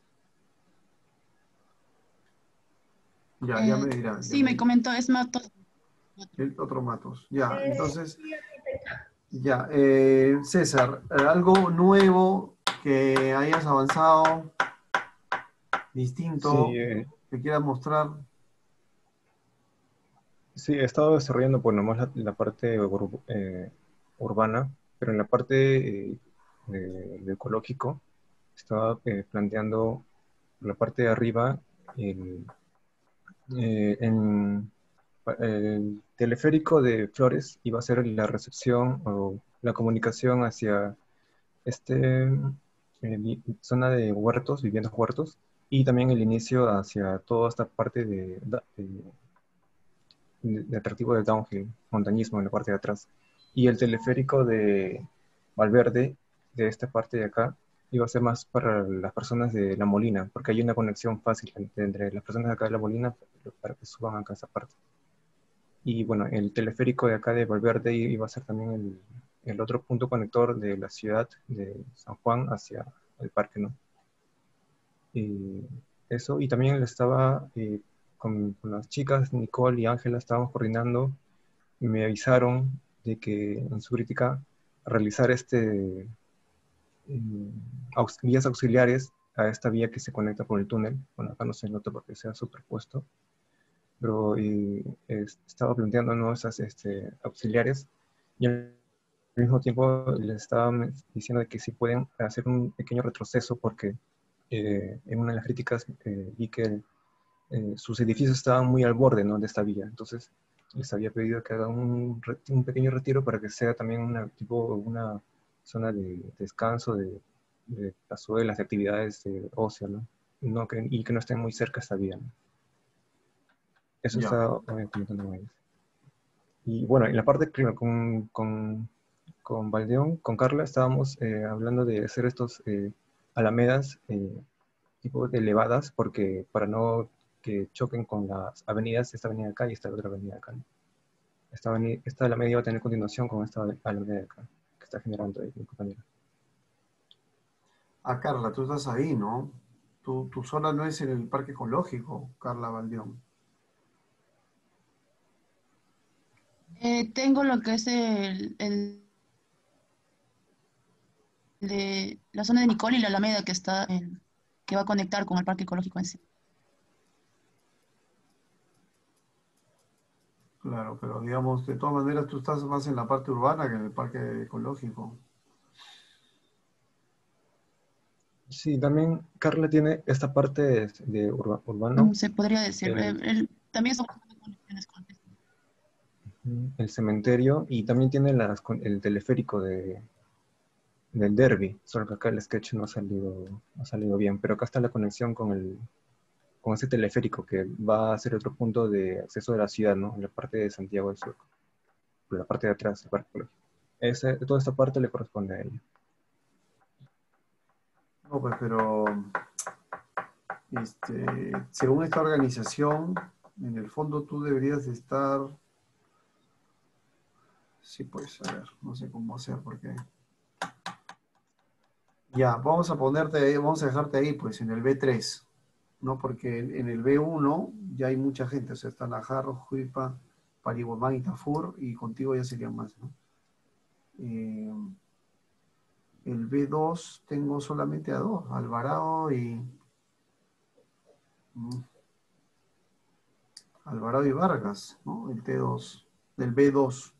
Ya, ya Eh, me dirá. Ya sí, me me dirá. comentó, es Matos. El otro Matos. Ya, entonces, ya. eh, César, eh, algo nuevo que hayas avanzado, Sí, distinto, eh, que quieras mostrar. Sí, he estado desarrollando por nomás la, la parte ur- eh, urbana, pero en la parte eh, de, de ecológico estaba eh, planteando la parte de arriba, el, eh, en pa- el teleférico de Flores iba a ser la recepción o la comunicación hacia este eh, vi- zona de huertos, viviendas huertos, y también el inicio hacia toda esta parte de, da- de- de atractivo de downhill, montañismo en la parte de atrás. Y el teleférico de Valverde, de esta parte de acá, iba a ser más para las personas de La Molina, porque hay una conexión fácil entre entre las personas de acá de La Molina para que suban acá a esa parte. Y bueno, el teleférico de acá de Valverde iba a ser también el, el otro punto conector de la ciudad de San Juan hacia el parque, ¿no? Y eso, y también estaba eh, con, con las chicas, Nicole y Ángela, estábamos coordinando, y me avisaron de que en su crítica realizar este, eh, aux- vías auxiliares a esta vía que se conecta por el túnel. Bueno, acá no se nota porque sea superpuesto, pero eh, es- estaba planteando ¿no? esas este, auxiliares y al mismo tiempo les estaba men- diciendo de que si pueden hacer un pequeño retroceso porque eh, en una de las críticas eh, vi que eh, sus edificios estaban muy al borde ¿no? de esta vía, entonces les había pedido que hagan un, re- un pequeño retiro para que sea también una, tipo, una zona de descanso de, de cazuelas, de actividades de ocio, ¿no? No que, y que no estén muy cerca de esta vía, ¿no? Eso Ya. está eh, comentando con ellos. Y bueno, en la parte que con, con, con Valdeón, con Carla, estábamos eh, hablando de hacer estos eh, alamedas eh, tipo de elevadas, porque para no que choquen con las avenidas, esta avenida acá y esta otra avenida acá, ¿no? Esta, avenida, esta alameda iba a tener continuación con esta alameda de acá, que está generando ahí mi compañero. Ah, Carla, tú estás ahí, ¿no? Tu, tu zona no es en el parque ecológico, Carla Valdeón. Eh, tengo lo que es el, el de la zona de Nicole y la Alameda que está en, que va a conectar con el parque ecológico en sí. Claro, pero digamos, de todas maneras tú estás más en la parte urbana que en el parque ecológico. Sí, también Carla tiene esta parte de, de urba- urbano, Mm, Se podría decir. eh, el, el- también son conexiones con el cementerio, y también tiene las, con- el teleférico de, del Derby, solo que acá el sketch no ha salido, no ha salido bien, pero acá está la conexión con el, con ese teleférico que va a ser otro punto de acceso de la ciudad, ¿no? En la parte de Santiago del Sur, por la parte de atrás del parque ecológico. Ese- toda esta parte le corresponde a ella. No, pues, pero este, según esta organización, en el fondo tú deberías de estar. Sí, pues, a ver, no sé cómo hacer porque. Ya, vamos a ponerte ahí, vamos a dejarte ahí, pues, en el B tres, ¿no? Porque en, en el B uno ya hay mucha gente, o sea, está Najarro, Juipa, Parihuamán y Tafur, y contigo ya serían más, ¿no? Eh, el B dos tengo solamente a dos, Alvarado y. mm, Alvarado y Vargas, ¿no? El T dos, del B dos.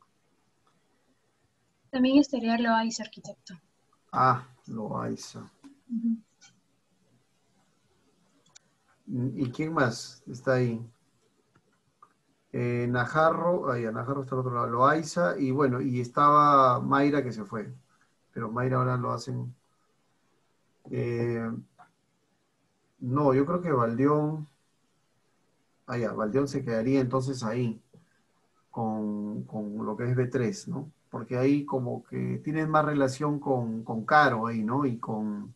También estaría Loaiza, arquitecto. Ah, Loaiza. Ujú. ¿Y quién más está ahí? Eh, Najarro, ahí, Najarro está al otro lado, Loaiza, y bueno, y estaba Mayra que se fue, pero Mayra ahora lo hacen. eh, no, yo creo que Valdeón, ah, ya, Valdeón se quedaría entonces ahí, con, con lo que es B tres, ¿no? Porque ahí como que tienen más relación con, con Caro ahí, ¿no? Y con,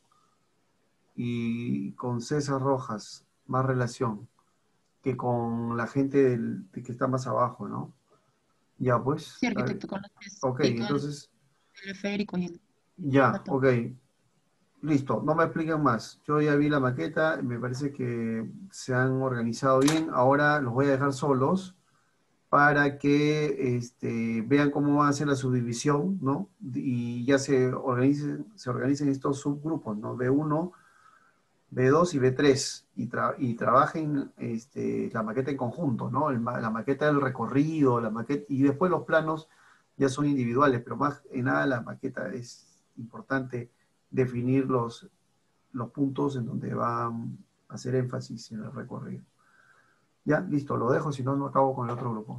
y con César Rojas, más relación que con la gente del, de que está más abajo, ¿no? Ya, pues, sí, está bien. arquitecto, con los que es Ok, y con el entonces, teleférico y el ya, dato. ok, listo, no me expliquen más. Yo ya vi la maqueta, me parece que se han organizado bien. Ahora los voy a dejar solos para que este, vean cómo va a ser la subdivisión, ¿no? Y ya se organicen, se organicen estos subgrupos, ¿no? B uno, B dos y B tres, y, tra y trabajen este, la maqueta en conjunto, ¿no? El ma la maqueta del recorrido, la maqueta, y después los planos ya son individuales, pero más en nada la maqueta es importante definir los, los puntos en donde van a hacer énfasis en el recorrido. Ya, listo, lo dejo, si no, no acabo con el otro grupo.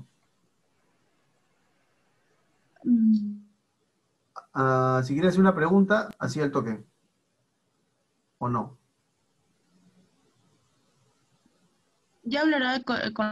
Mm, Ah, si quieres hacer una pregunta, así al toque. ¿O no? Ya hablará con, con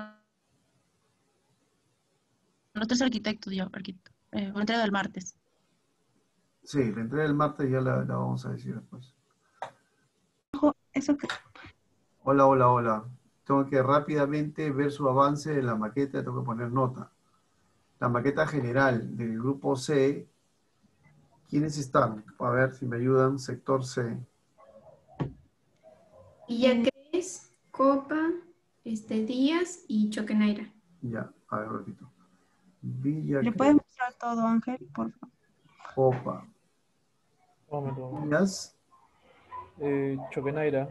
los tres arquitectos, ya, arquitecto, eh, con la entrega del martes. Sí, la entrega del martes ya la, la vamos a decir después. Eso que... Hola, hola, hola. Tengo que rápidamente ver su avance de la maqueta, tengo que poner nota. La maqueta general del grupo C, ¿quiénes están? A ver si me ayudan, sector C. Villacrés, Copa, este, Díaz y Choquenaira. Ya, a ver, repito. ¿Le Villacrés, puedes mostrar todo, Ángel, por favor? Copa, Un momento. Díaz. Eh, Choquenaira.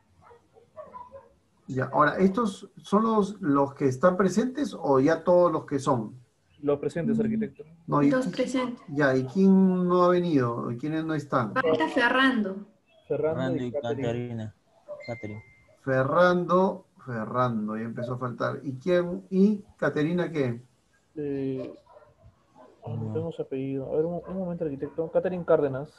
Ya, ahora, ¿estos son los, los que están presentes o ya todos los que son? Los presentes, arquitecto. No, y, Dos presentes. ya, ¿y quién no ha venido? ¿Y quiénes no están? Falta Ferrando. Ferrando Fernando y y Catherine. Caterina. Catherine. Ferrando, Ferrando, ya empezó a faltar. ¿Y quién? ¿Y Caterina qué? Eh, oh, no tengo su apellido. A ver, un, un momento, arquitecto. Catherine Cárdenas.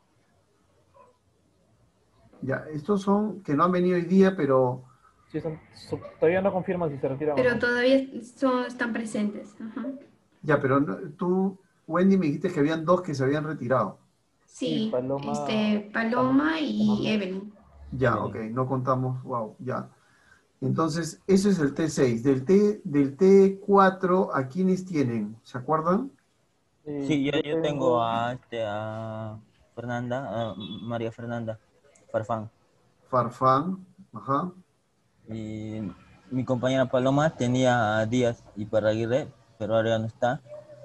Ya, estos son que no han venido hoy día, pero... Sí, están, so- todavía no confirman si se retiran o Pero no. todavía son, están presentes. Ajá. Ya, pero no- tú, Wendy, me dijiste que habían dos que se habían retirado. Sí, Sí, Paloma- este, Paloma y Evelyn. Ya, ok, no contamos, wow, ya. Entonces, ese es el T seis. Del, T, del T cuatro, ¿a quiénes tienen? ¿Se acuerdan? Eh, Sí, yo, yo tengo a, este, a Fernanda, a María Fernanda Farfán. Farfán, ajá. Y mi compañera Paloma tenía a Díaz y Parraguirre, pero ahora ya no está.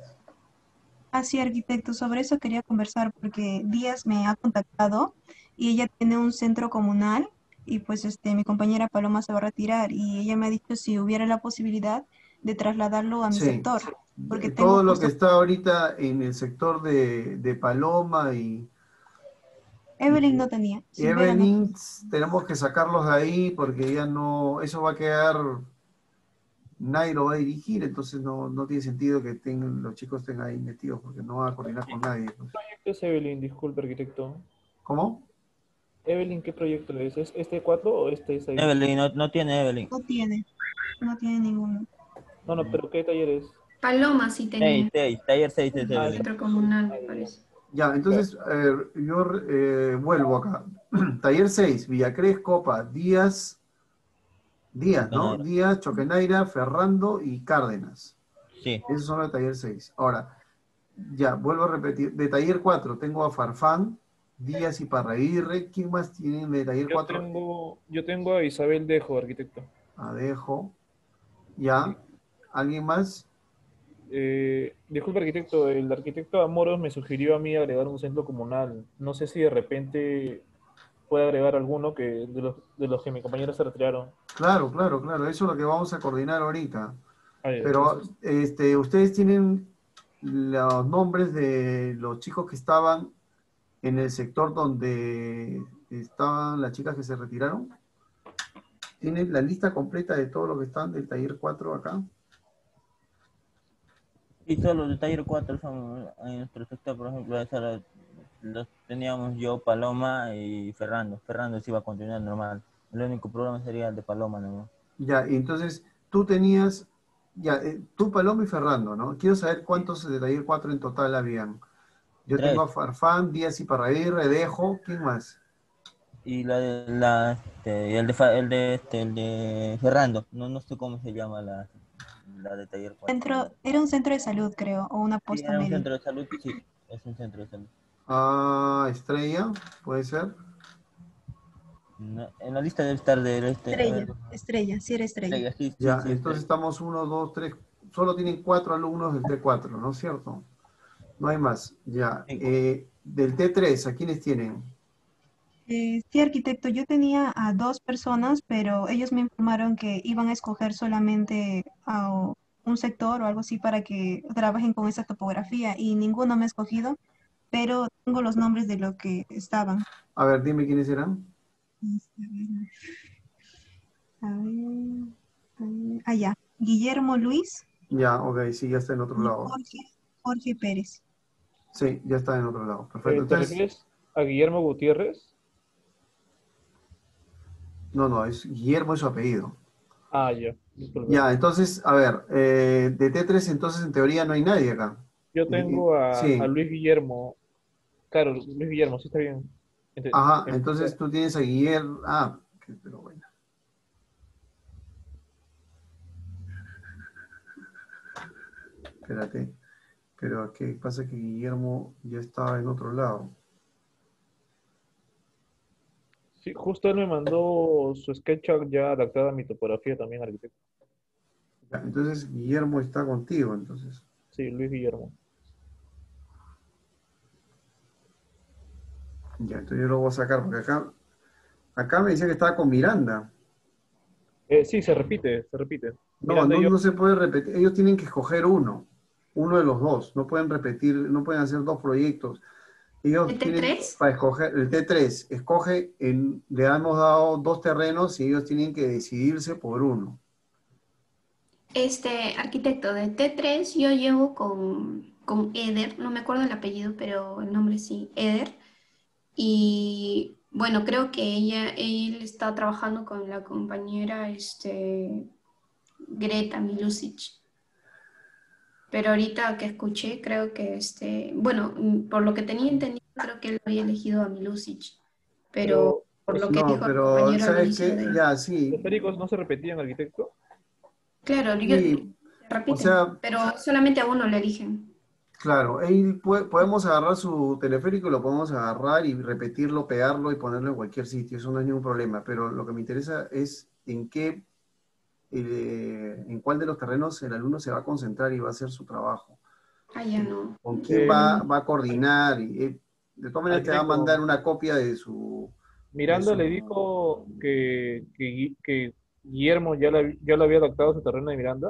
Así, arquitecto, sobre eso quería conversar porque Díaz me ha contactado y ella tiene un centro comunal y pues este mi compañera Paloma se va a retirar y ella me ha dicho si hubiera la posibilidad de trasladarlo a mi Sí. sector. Porque Todo tengo lo justo- que está ahorita en el sector de, de Paloma y Evelyn no tenía. Silvera no. Evelyn, tenemos que sacarlos de ahí porque ya no, eso va a quedar, nadie lo va a dirigir, entonces no, no tiene sentido que tengan, los chicos estén ahí metidos porque no van a coordinar con nadie. Pues. ¿Qué proyecto es Evelyn? Disculpe, arquitecto. ¿Cómo? Evelyn, ¿qué proyecto es? ¿Es este cuatro o este seis? Evelyn, no, no tiene Evelyn. No tiene. No tiene ninguno. No, no, pero ¿qué taller es? Paloma sí tenía. seis, seis, taller seis es Ah, Evelyn. centro comunal, me parece. Ya, entonces eh, yo eh, vuelvo acá. Taller seis, Villacrés, Copa, Díaz, Díaz, ¿no? Choquenaira. Díaz, Choquenaira, Ferrando y Cárdenas. Sí. Esos son de taller seis. Ahora, ya, vuelvo a repetir. De taller cuatro tengo a Farfán, Díaz y Parraguirre. ¿Quién más tienen de taller Yo cuatro? tengo, yo tengo a Isabel Dejo, arquitecto. Adejo. Ya. ¿Alguien más? Eh, disculpe, arquitecto, el arquitecto Amoros me sugirió a mí agregar un centro comunal. No sé si de repente puede agregar alguno que de los, de los que mi compañero se retiraron. Claro, claro, claro. Eso es lo que vamos a coordinar ahorita. Ah, ya, Pero entonces, este, ustedes tienen los nombres de los chicos que estaban en el sector donde estaban las chicas que se retiraron. ¿Tienen la lista completa de todos los que están del taller cuatro acá? Y solo los de taller cuatro son en nuestro sector, por ejemplo, esa la- los teníamos yo, Paloma y Fernando. Fernando sí va a continuar normal. El único problema sería el de Paloma, ¿no? Ya, y entonces tú tenías, ya, eh, tú, Paloma y Fernando, ¿no? Quiero saber cuántos de taller cuatro en total habían. Yo Tres. tengo a Farfán, Díaz y Parraguirre, Dejo, ¿quién más? Y la, de- la este, y el de Fa- el de este, el de Fernando, no, no sé cómo se llama la, la de taller cuatro. Centro, era un centro de salud, creo, o una Sí, posta era un médica. centro de salud, sí, es un centro de salud. Ah, Estrella, puede ser. No, en la lista debe estar de este. a Estrella, ver, estrella, sí era estrella. Estrella, sí, sí, Ya, sí, entonces estamos uno, dos, tres, solo tienen cuatro alumnos del T cuatro, ¿no es cierto? No hay más, ya. Cinco. Eh, del T tres, ¿a quiénes tienen? Eh, sí, arquitecto, yo tenía a dos personas, pero ellos me informaron que iban a escoger solamente a o- un sector o algo así para que trabajen con esa topografía y ninguno me ha escogido, pero tengo los nombres de lo que estaban. A ver, dime quiénes eran. A ver, a ver, ah, ya. Guillermo Luis Ya, ok, sí, ya está en otro y lado. Jorge, Jorge Pérez. Sí, ya está en otro lado. Perfecto. Eh, ¿Te Entonces, refieres a Guillermo Gutiérrez? no, no, es Guillermo es su apellido. Ah, ya. Disculpe. Ya, entonces, a ver, eh, de T tres entonces en teoría no hay nadie acá. Yo Y- y- tengo a, sí, a Luis Guillermo. Claro, Luis Guillermo, sí está bien. Ente- ajá, em- entonces tú tienes a Guillermo, ah, que- pero bueno. Espérate, pero ¿qué pasa? Que Guillermo ya estaba en otro lado. Sí, justo él me mandó su SketchUp ya adaptada a mi topografía también, arquitecto. Ya, entonces Guillermo está contigo, entonces. Sí, Luis Guillermo. Ya, entonces yo lo voy a sacar, porque acá, acá me decía que estaba con Miranda. Eh, sí, se repite, se repite. No, Miranda no, y yo, no se puede repetir, ellos tienen que escoger uno, uno de los dos, no pueden repetir, no pueden hacer dos proyectos. Ellos ¿El tienen T tres? para escoger, el T tres, escoge, en, le hemos dado dos terrenos y ellos tienen que decidirse por uno. Este arquitecto de T tres, yo llevo con, con Eder, no me acuerdo el apellido, pero el nombre sí, Eder. Y bueno, creo que ella, él está trabajando con la compañera este, Greta Milusic. Pero ahorita que escuché, creo que este, bueno, mm, por lo que tenía entendido, creo que él había elegido a Milusic. Pero pero por lo los que No, dijo el pero compañero al ¿sabes inicio qué? de... Ya, sí, esféricos no se repetían, arquitecto. Claro, yo, sí, se o repiten, sea, pero solamente a uno le eligen. claro, él puede- podemos agarrar su teleférico y lo podemos agarrar y repetirlo, pegarlo y ponerlo en cualquier sitio, eso no es ningún problema, pero lo que me interesa es en qué, eh, en cuál de los terrenos el alumno se va a concentrar y va a hacer su trabajo. Ah, ya no. Con quién Eh, va, va a coordinar. Y, eh, de todas maneras te va a arquitecto, mandar una copia de su... De Miranda su le dijo que, que, Gui- que Guillermo ya, la- ya lo había adaptado a su terreno de Miranda.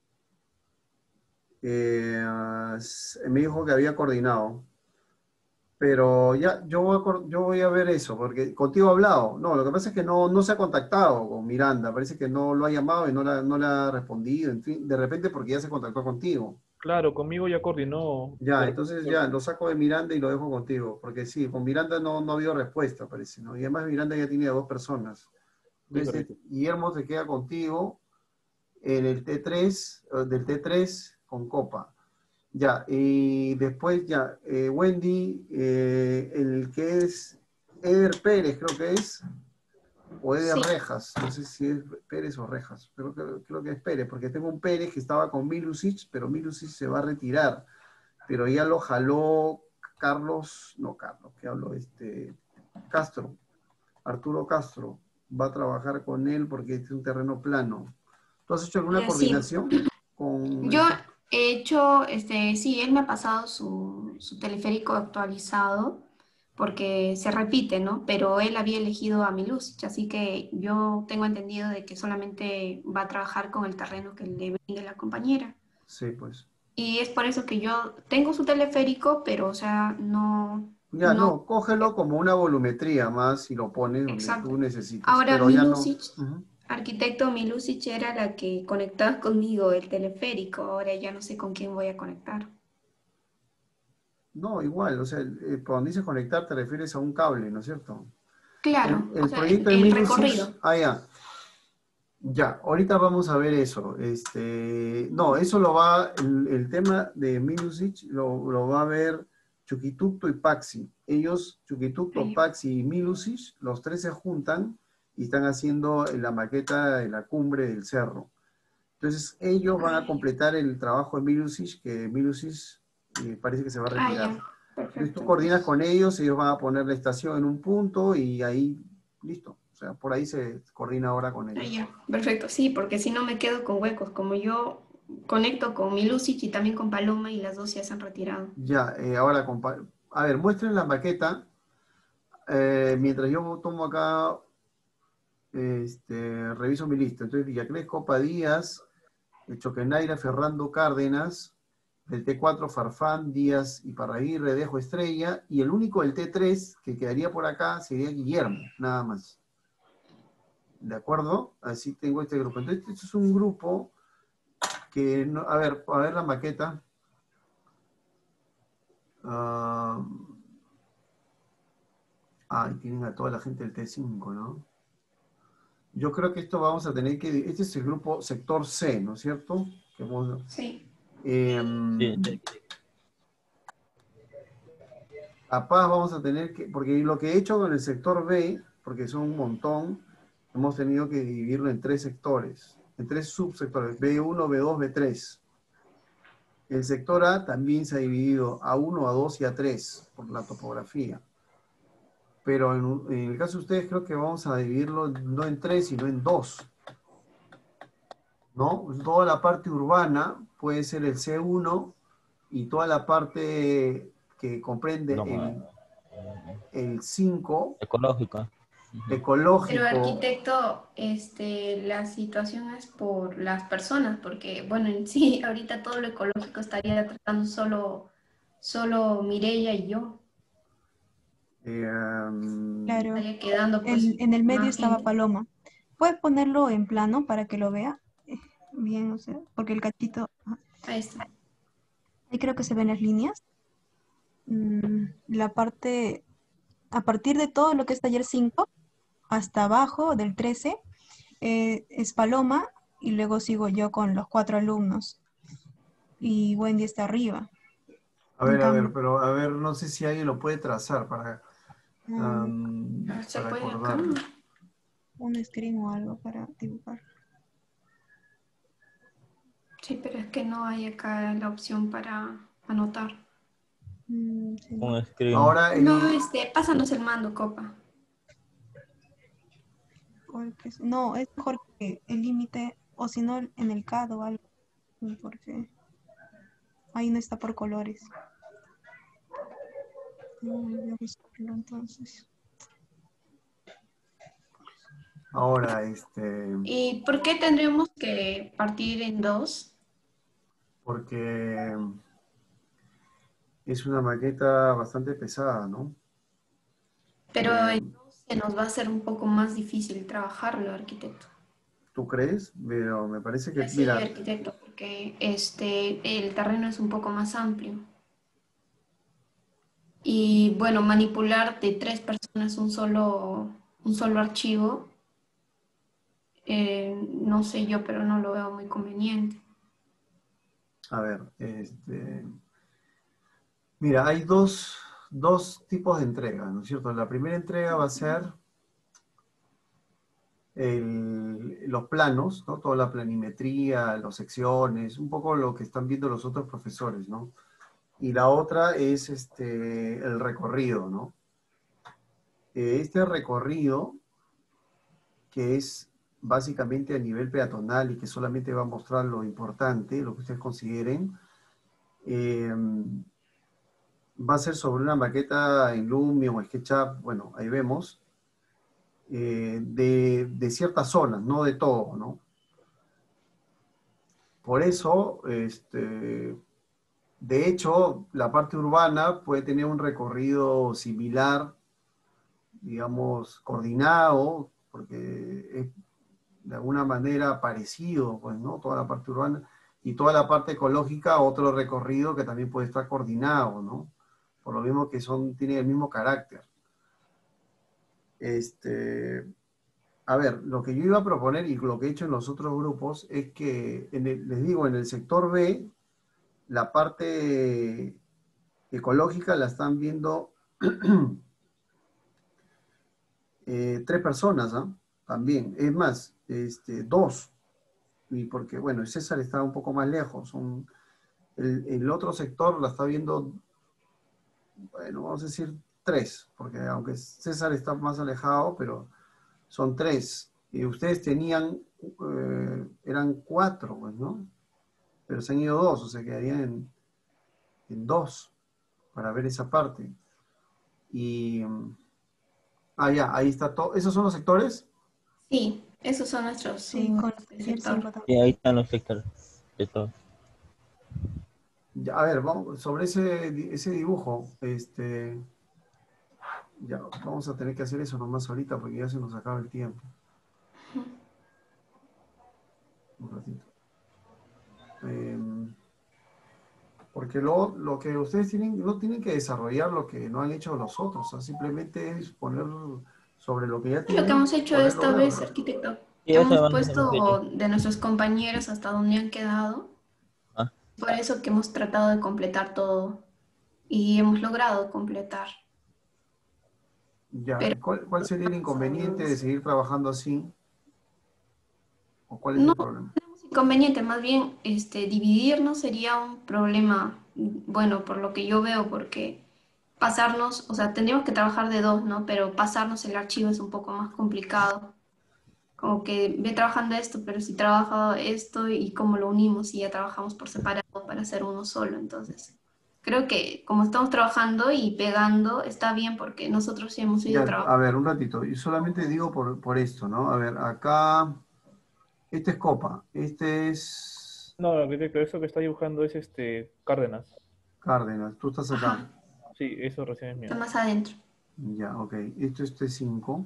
eh, s- me dijo que había coordinado. Pero ya, yo voy, a, cor- yo voy a ver eso, porque contigo he hablado. No, lo que pasa es que no, no se ha contactado con Miranda. Parece que no lo ha llamado y no, la- no le ha respondido. En fin, de repente porque ya se contactó contigo. Claro, conmigo ya coordinó. Ya, de- entonces ya lo saco de Miranda y lo dejo contigo. Porque sí, con Miranda no, no ha habido respuesta, parece, ¿no? Y además Miranda ya tiene a dos personas. Sí, Entonces, correcto. Guillermo se queda contigo en el T tres, eh, del T tres con Copa. Ya, y después ya, eh, Wendy, eh, el que es Eder Pérez, creo que es, o Eder Sí. Rejas, no sé si es Pérez o Rejas, pero creo, creo que es Pérez, porque tengo un Pérez que estaba con Milusic, pero Milusic se va a retirar, pero ya lo jaló Carlos, no Carlos, que hablo, este, Castro, Arturo Castro, va a trabajar con él porque es un terreno plano. ¿Tú has hecho alguna Eh, sí. coordinación con Yo el- he hecho, este, sí, él me ha pasado su, su teleférico actualizado porque se repite, ¿no? Pero él había elegido a Milusic, así que yo tengo entendido de que solamente va a trabajar con el terreno que le brinde la compañera. Sí, pues. Y es por eso que yo tengo su teleférico, pero, o sea, no, Ya, no, no, cógelo como una volumetría más y lo pones donde exacto. tú necesites, Ahora, pero ya no. Milusic, Ujú. arquitecto Milusic era la que conectaba conmigo el teleférico, ahora ya no sé con quién voy a conectar. No, igual, o sea, el- eh, cuando dices conectar te refieres a un cable, ¿no es cierto? Claro, El, o el sea, proyecto el, de el Milusic, recorrido. ah, ya. Ya, ahorita vamos a ver eso. Este, no, eso lo va, el, el tema de Milusic lo, lo va a ver Chuquitucto y Paxi. Ellos, Chuquitucto, Ahí. Paxi y Milusic, los tres se juntan y están haciendo la maqueta de la cumbre del cerro. Entonces, ellos van a completar el trabajo de Milusic, que Milusic eh, parece que se va a Ah, retirar. ya, Entonces, perfecto. tú coordinas con ellos, ellos van a poner la estación en un punto y ahí, listo. O sea, por ahí se coordina ahora con Ah, ellos. ya, perfecto, sí, porque si no me quedo con huecos, como yo conecto con Milusic y también con Paloma y las dos ya se han retirado. Ya, eh, ahora, compa- a ver, muestren la maqueta. eh, mientras yo tomo acá, este, reviso mi lista. Entonces, Villacrés, Copa Díaz, el Choquenaira, Ferrando Cárdenas, del T cuatro, Farfán, Díaz y Parraguirre, Dejo Estrella, y el único del T tres que quedaría por acá sería Guillermo, nada más. ¿De acuerdo? Así tengo este grupo. Entonces, este es un grupo que, no, a ver, a ver la maqueta. Uh, ah, y tienen a toda la gente del T cinco, ¿no? Yo creo que esto vamos a tener que... Este es el grupo sector C, ¿no es cierto? Que vamos, Sí. eh, Sí. capaz vamos a tener que... Porque lo que he hecho con el sector B, porque son un montón, hemos tenido que dividirlo en tres sectores, en tres subsectores, B uno, B dos, B tres. El sector A también se ha dividido a uno, a dos y a tres por la topografía. Pero en, en el caso de ustedes creo que vamos a dividirlo no en tres, sino en dos. ¿No? Toda la parte urbana puede ser el C uno y toda la parte que comprende No, el, el cinco, ecológico. ecológico. Pero arquitecto, este, la situación es por las personas, porque bueno, en sí, ahorita todo lo ecológico estaría tratando solo, solo Mireia y yo. Eh, um, Claro. Estaría quedando pues El- en el medio más estaba gente. Paloma. ¿Puedes ponerlo en plano para que lo vea? Eh, Bien, o sea, porque el cachito... ajá. Ahí está. Ahí creo que se ven las líneas. Mm, la parte... A partir de todo lo que es taller cinco, hasta abajo del trece, eh, es Paloma, y luego sigo yo con los cuatro alumnos. Y Wendy está arriba. a ver, En a ver, cambio, pero a ver, no sé si alguien lo puede trazar para, um, Se para puede acá. acordarlo. un screen o algo para dibujar. Sí, pero es que no hay acá la opción para anotar. Mm, sí. Un screen. Ahora, en No, el- este, pásanos el mando, Copa. Porque es- no, es mejor que el límite, o si no, en el C A D o algo, porque ahí no está por colores. No, voy a buscarlo entonces. ahora, este, ¿Y por qué tendríamos que partir en dos? porque es una maqueta bastante pesada, ¿no? Pero Eh, en dos se nos va a hacer un poco más difícil trabajarlo, arquitecto. ¿Tú crees? Pero me parece que, Sí, mira, arquitecto, porque este, el terreno es un poco más amplio. Y bueno, manipular de tres personas un solo, un solo archivo, eh, no sé yo, pero no lo veo muy conveniente. a ver, este, mira, hay dos, dos tipos de entrega, ¿no es cierto? La primera entrega va a ser el- los planos, ¿no? Toda la planimetría, las secciones, un poco lo que están viendo los otros profesores, ¿no? Y la otra es este, el recorrido, ¿no? Eh, Este recorrido, que es básicamente a nivel peatonal y que solamente va a mostrar lo importante, lo que ustedes consideren, eh, va a ser sobre una maqueta en Lumion o SketchUp, bueno, ahí vemos, eh, de, de ciertas zonas, no de todo, ¿no? Por eso, este, de hecho, la parte urbana puede tener un recorrido similar, digamos, coordinado, porque es de alguna manera parecido, pues, ¿no? Toda la parte urbana, y toda la parte ecológica, otro recorrido que también puede estar coordinado, ¿no? Por lo mismo que son, tienen el mismo carácter. Este, a ver, lo que yo iba a proponer y lo que he hecho en los otros grupos es que, en el- les digo, en el sector B, la parte ecológica la están viendo eh, tres personas, ¿ah? También, es más, este, dos, y porque, bueno, César está un poco más lejos, un- el, el otro sector la está viendo, bueno, vamos a decir tres, porque aunque César está más alejado, pero son tres, y ustedes tenían, eh, eran cuatro, pues, ¿no? Pero se han ido dos, o sea, quedarían en, en dos, para ver esa parte. Y... Ah, ya, ahí está todo. ¿Esos son los sectores? Sí, esos son nuestros Sí, mm, con los el sector. Y ahí están los sectores de todo. Ya, a ver, vamos, sobre ese, di- ese dibujo, este, ya, vamos a tener que hacer eso nomás ahorita porque ya se nos acaba el tiempo. Un ratito. Em, porque lo, lo que ustedes tienen, no tienen que desarrollar lo que no han hecho los otros, o sea, simplemente es poner sobre lo que ya Es lo que tienen, hemos hecho ponerlo esta nuevo. vez, arquitecto. Y eso Hemos hemos puesto hecho. de nuestros compañeros hasta donde han quedado. Ah. Por eso que hemos tratado de completar todo y hemos logrado completar. Ya, Pero ¿cuál, cuál sería el inconveniente de seguir trabajando así? ¿O cuál es no el problema? es inconveniente, más bien este, dividirnos sería un problema, bueno, por lo que yo veo, porque pasarnos, o sea, tendríamos que trabajar de dos, ¿no? Pero pasarnos el archivo es un poco más complicado. Como que ve trabajando esto, pero si trabajo esto y cómo lo unimos y ya trabajamos por separado para hacer uno solo. Entonces, creo que como estamos trabajando y pegando, está bien porque nosotros sí hemos ido Ya, trabajando. a ver, un ratito, y solamente digo por, por esto, ¿no? A ver, acá, este es Copa, este es No, arquitecto, eso que está dibujando es este Cárdenas. Cárdenas, tú estás acá. Ajá, Sí, eso recién es mío. está más adentro. Ya, ok, esto es T cinco.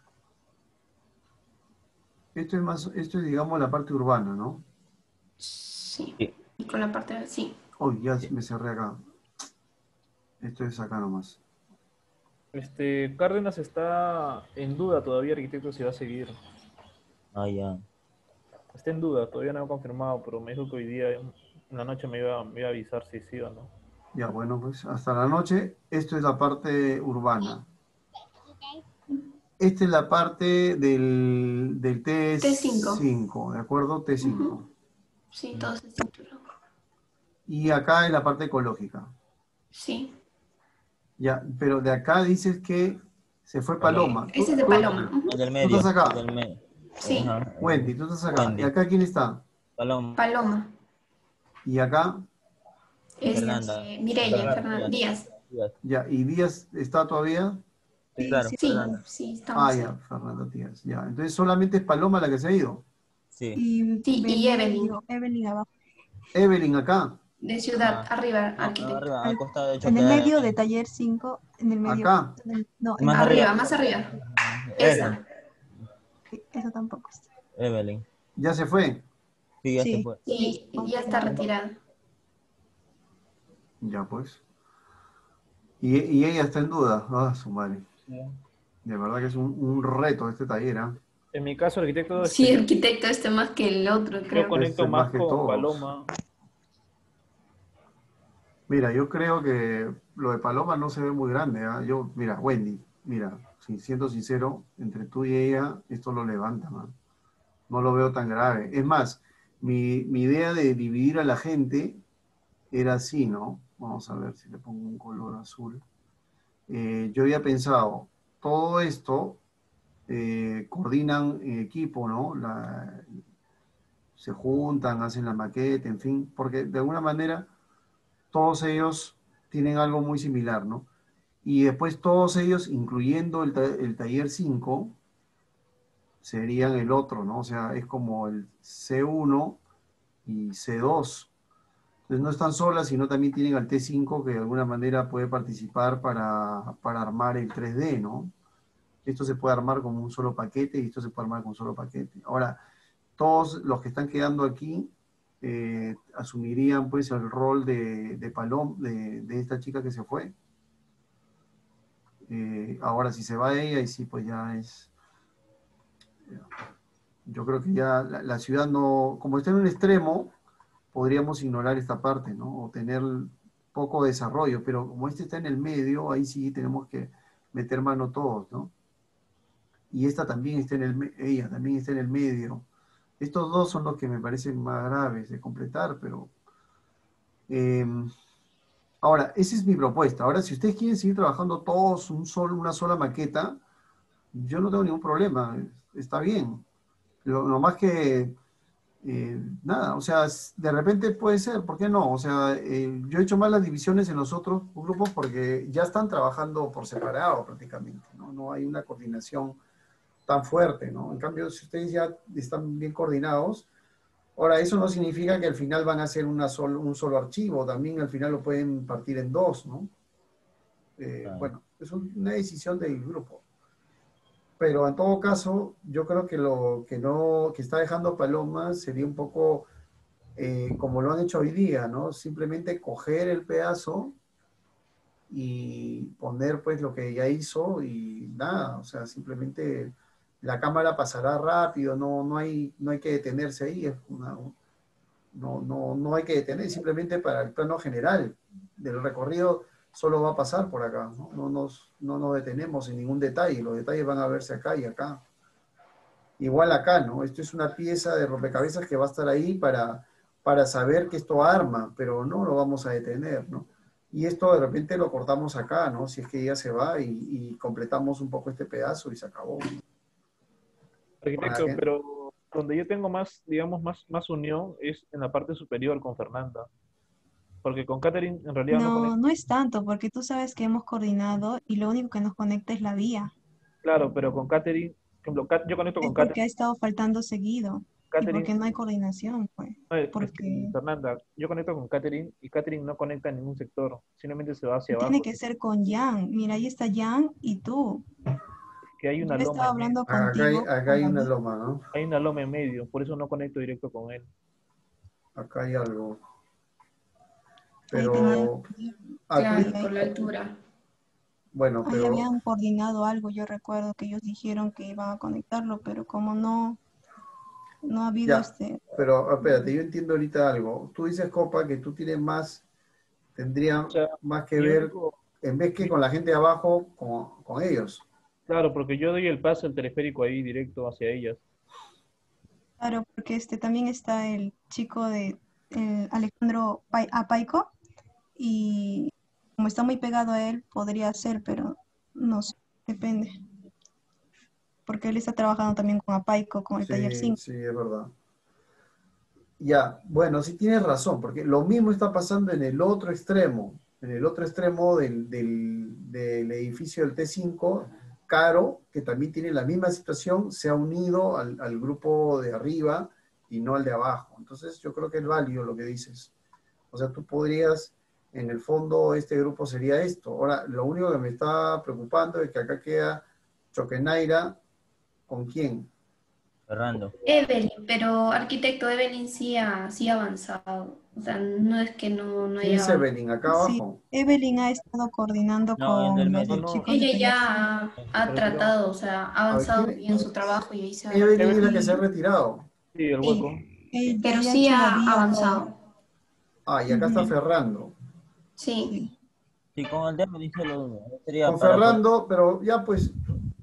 Esto es más, esto es, digamos, la parte urbana, ¿no? Sí, Sí. y con la parte de sí. Uy, ya me cerré acá. Esto es acá nomás. Este, Cárdenas está en duda todavía, arquitecto, si va a seguir. Ah, ya. Está en duda, todavía no ha confirmado, pero me dijo que hoy día, en la noche, me iba, me iba a avisar si sí o no. Ya, bueno, pues hasta la noche, esto es la parte urbana. Esta es la parte del, del T cinco, ¿de acuerdo? T cinco. Ujú. Sí, todo se cinturó. Y acá es la parte ecológica. Sí, Ya, pero de acá dices que se fue Paloma. ¿Tú, ese es de tú- Paloma. Ujú. El del tú medio. estás acá? El del medio. Sí, Ajá. Wendy, tú estás acá. Wendy. ¿Y acá quién está? Paloma. Paloma. ¿Y acá? Es Fernanda. eh, Mireya, Fernanda Fernan- Díaz. Díaz. Ya, ¿y Díaz está todavía? Sí, claro, Sí, Fernanda. sí, estamos Ah, ahí. ya, Fernanda Díaz. Ya, entonces solamente es Paloma la que se ha ido. Sí. Y, Sí, y Belén, Evelyn, digo, Evelyn abajo. Evelyn acá. de Ciudad, Ajá. arriba, No, arquitecto. arriba, al costado de hecho En el queda medio de Evelyn. taller cinco, en el medio. Acá. En el- no, en Más el- Arriba, arriba. más arriba. Ajá. Esa. sí, eso tampoco está. Evelyn. ¿Ya se fue? Sí, ya Sí. se fue. Sí, ya está retirada. Ya, pues. Y, y ella está en duda. Ah, su madre. De verdad que es un, un reto este taller, ¿ah? En mi caso, arquitecto, Sí, este, arquitecto este más que el otro, yo creo. conecto Este, más más que con todos. Paloma. Mira, yo creo que lo de Paloma no se ve muy grande, ¿ah? Yo, mira, Wendy, mira, si- siendo sincero, entre tú y ella, esto lo levanta, ¿no? No lo veo tan grave. Es más, mi, mi idea de dividir a la gente era así, ¿no? Vamos a ver si le pongo un color azul. Eh, yo había pensado, todo esto eh, coordinan en equipo, ¿no? La- se juntan, hacen la maqueta, en fin, porque de alguna manera todos ellos tienen algo muy similar, ¿no? Y después todos ellos, incluyendo el, ta- el taller cinco, serían el otro, ¿no? O sea, es como el C uno y C dos. Entonces no están solas, sino también tienen al T cinco que de alguna manera puede participar para, para armar el tres D, ¿no? Esto se puede armar como un solo paquete y esto se puede armar con un solo paquete. Ahora, todos los que están quedando aquí eh, asumirían pues el rol de, de Palom, de, de esta chica que se fue. Eh, ahora, si se va ella, y sí, pues ya es... Yo creo que ya la, la ciudad no... Como está en un extremo, podríamos ignorar esta parte, ¿no? O tener poco desarrollo, pero como este está en el medio, ahí sí tenemos que meter mano todos, ¿no? Y esta también está en el... me- Ella también está en el medio. Estos dos son los que me parecen más graves de completar, pero... eh, ahora, esa es mi propuesta. Ahora, si ustedes quieren seguir trabajando todos un solo, una sola maqueta, yo no tengo ningún problema. Está bien. Lo, lo más que eh, nada, o sea, s- de repente puede ser, ¿por qué no? O sea, eh, yo he hecho más las divisiones en los otros grupos porque ya están trabajando por separado prácticamente, ¿no? No hay una coordinación tan fuerte, ¿no? En cambio, si ustedes ya están bien coordinados, ahora eso no significa que al final van a hacer una sol- un solo archivo, también al final lo pueden partir en dos, ¿no? Eh, Claro. bueno, es un- una decisión del grupo. Pero en todo caso, yo creo que lo que no, que está dejando Paloma sería un poco eh, como lo han hecho hoy día, ¿no? Simplemente coger el pedazo y poner pues lo que ya hizo y nada, o sea, simplemente la cámara pasará rápido, no, no hay, no hay que detenerse ahí, es una- no, no, no hay que detener, simplemente para el plano general del recorrido solo va a pasar por acá, ¿no? No nos, no nos detenemos en ningún detalle, los detalles van a verse acá y acá. Igual acá, ¿no? Esto es una pieza de rompecabezas que va a estar ahí para, para saber que esto arma, pero no lo vamos a detener, ¿no? Y esto de repente lo cortamos acá, ¿no? Si es que ella se va y, y completamos un poco este pedazo y se acabó. Para Arquitecto, que- pero donde yo tengo más, digamos, más, más unión es en la parte superior con Fernanda. Porque con Catherine en realidad no No, conecto. no es tanto, porque tú sabes que hemos coordinado y lo único que nos conecta es la vía. Claro, pero con Catherine, por ejemplo, Cat- yo conecto Es con porque Catherine. ha estado faltando seguido y Catherine, porque no hay coordinación, pues. no, es es que, Porque Fernanda, yo conecto con Catherine y Catherine no conecta en ningún sector, simplemente se va hacia tiene abajo. que ser con Jan. Mira, ahí está Jan y tú. Que hay una Yo loma estaba en medio. hablando acá hay, contigo acá por hay la una vía. loma, ¿no? Hay una loma en medio, por eso no conecto directo con él. Acá hay algo. Ahí tenían, Pero aquí, Claro, ahí, por la altura. bueno, ahí pero habían coordinado algo. Yo recuerdo que ellos dijeron que iban a conectarlo, pero como no, no ha habido ya, este. pero espérate, yo entiendo ahorita algo. Tú dices, Copa, que tú tienes más, tendría O sea, más que mi ver, único, en vez que mi- con la gente de abajo, con, con ellos. claro, porque yo doy el pase al teleférico ahí directo hacia ellas. Claro, porque este también está el chico de el Alejandro Pai- Apaico y como está muy pegado a él, podría ser, pero no sé, depende. Porque él está trabajando también con Apaico, con el taller Sí, cinco. sí, es verdad. Ya, bueno, sí tienes razón, porque lo mismo está pasando en el otro extremo, en el otro extremo del, del, del edificio del T cinco, Caro, que también tiene la misma situación, se ha unido al, al grupo de arriba y no al de abajo. Entonces yo creo que es válido lo que dices. O sea, tú podrías, en el fondo, este grupo sería esto. Ahora, lo único que me está preocupando es que acá queda Choquenaira, ¿con quién? Fernando. Evelyn, pero arquitecto Evelyn sí ha, sí ha avanzado. O sea, no es que no, no ¿Quién haya es avanzado. Evelyn? Acá Sí, abajo. Evelyn ha estado coordinando No, en el con los No, de medio. no, chicos de Ella taller ya cinco. ha, ha pero yo, tratado, o sea, ha A ver, avanzado ¿quién? bien su trabajo y ahí se ha Evelyn es retirado. la que se ha Y, retirado. sí, el y hueco. ella Pero ya ha sí hecho la ha vía, todo. avanzado. Ah, y acá está Ujú, Ferrando. Sí. sí. Sí, con el tema dice lo sería Con para poder. Ferrando, pero ya pues,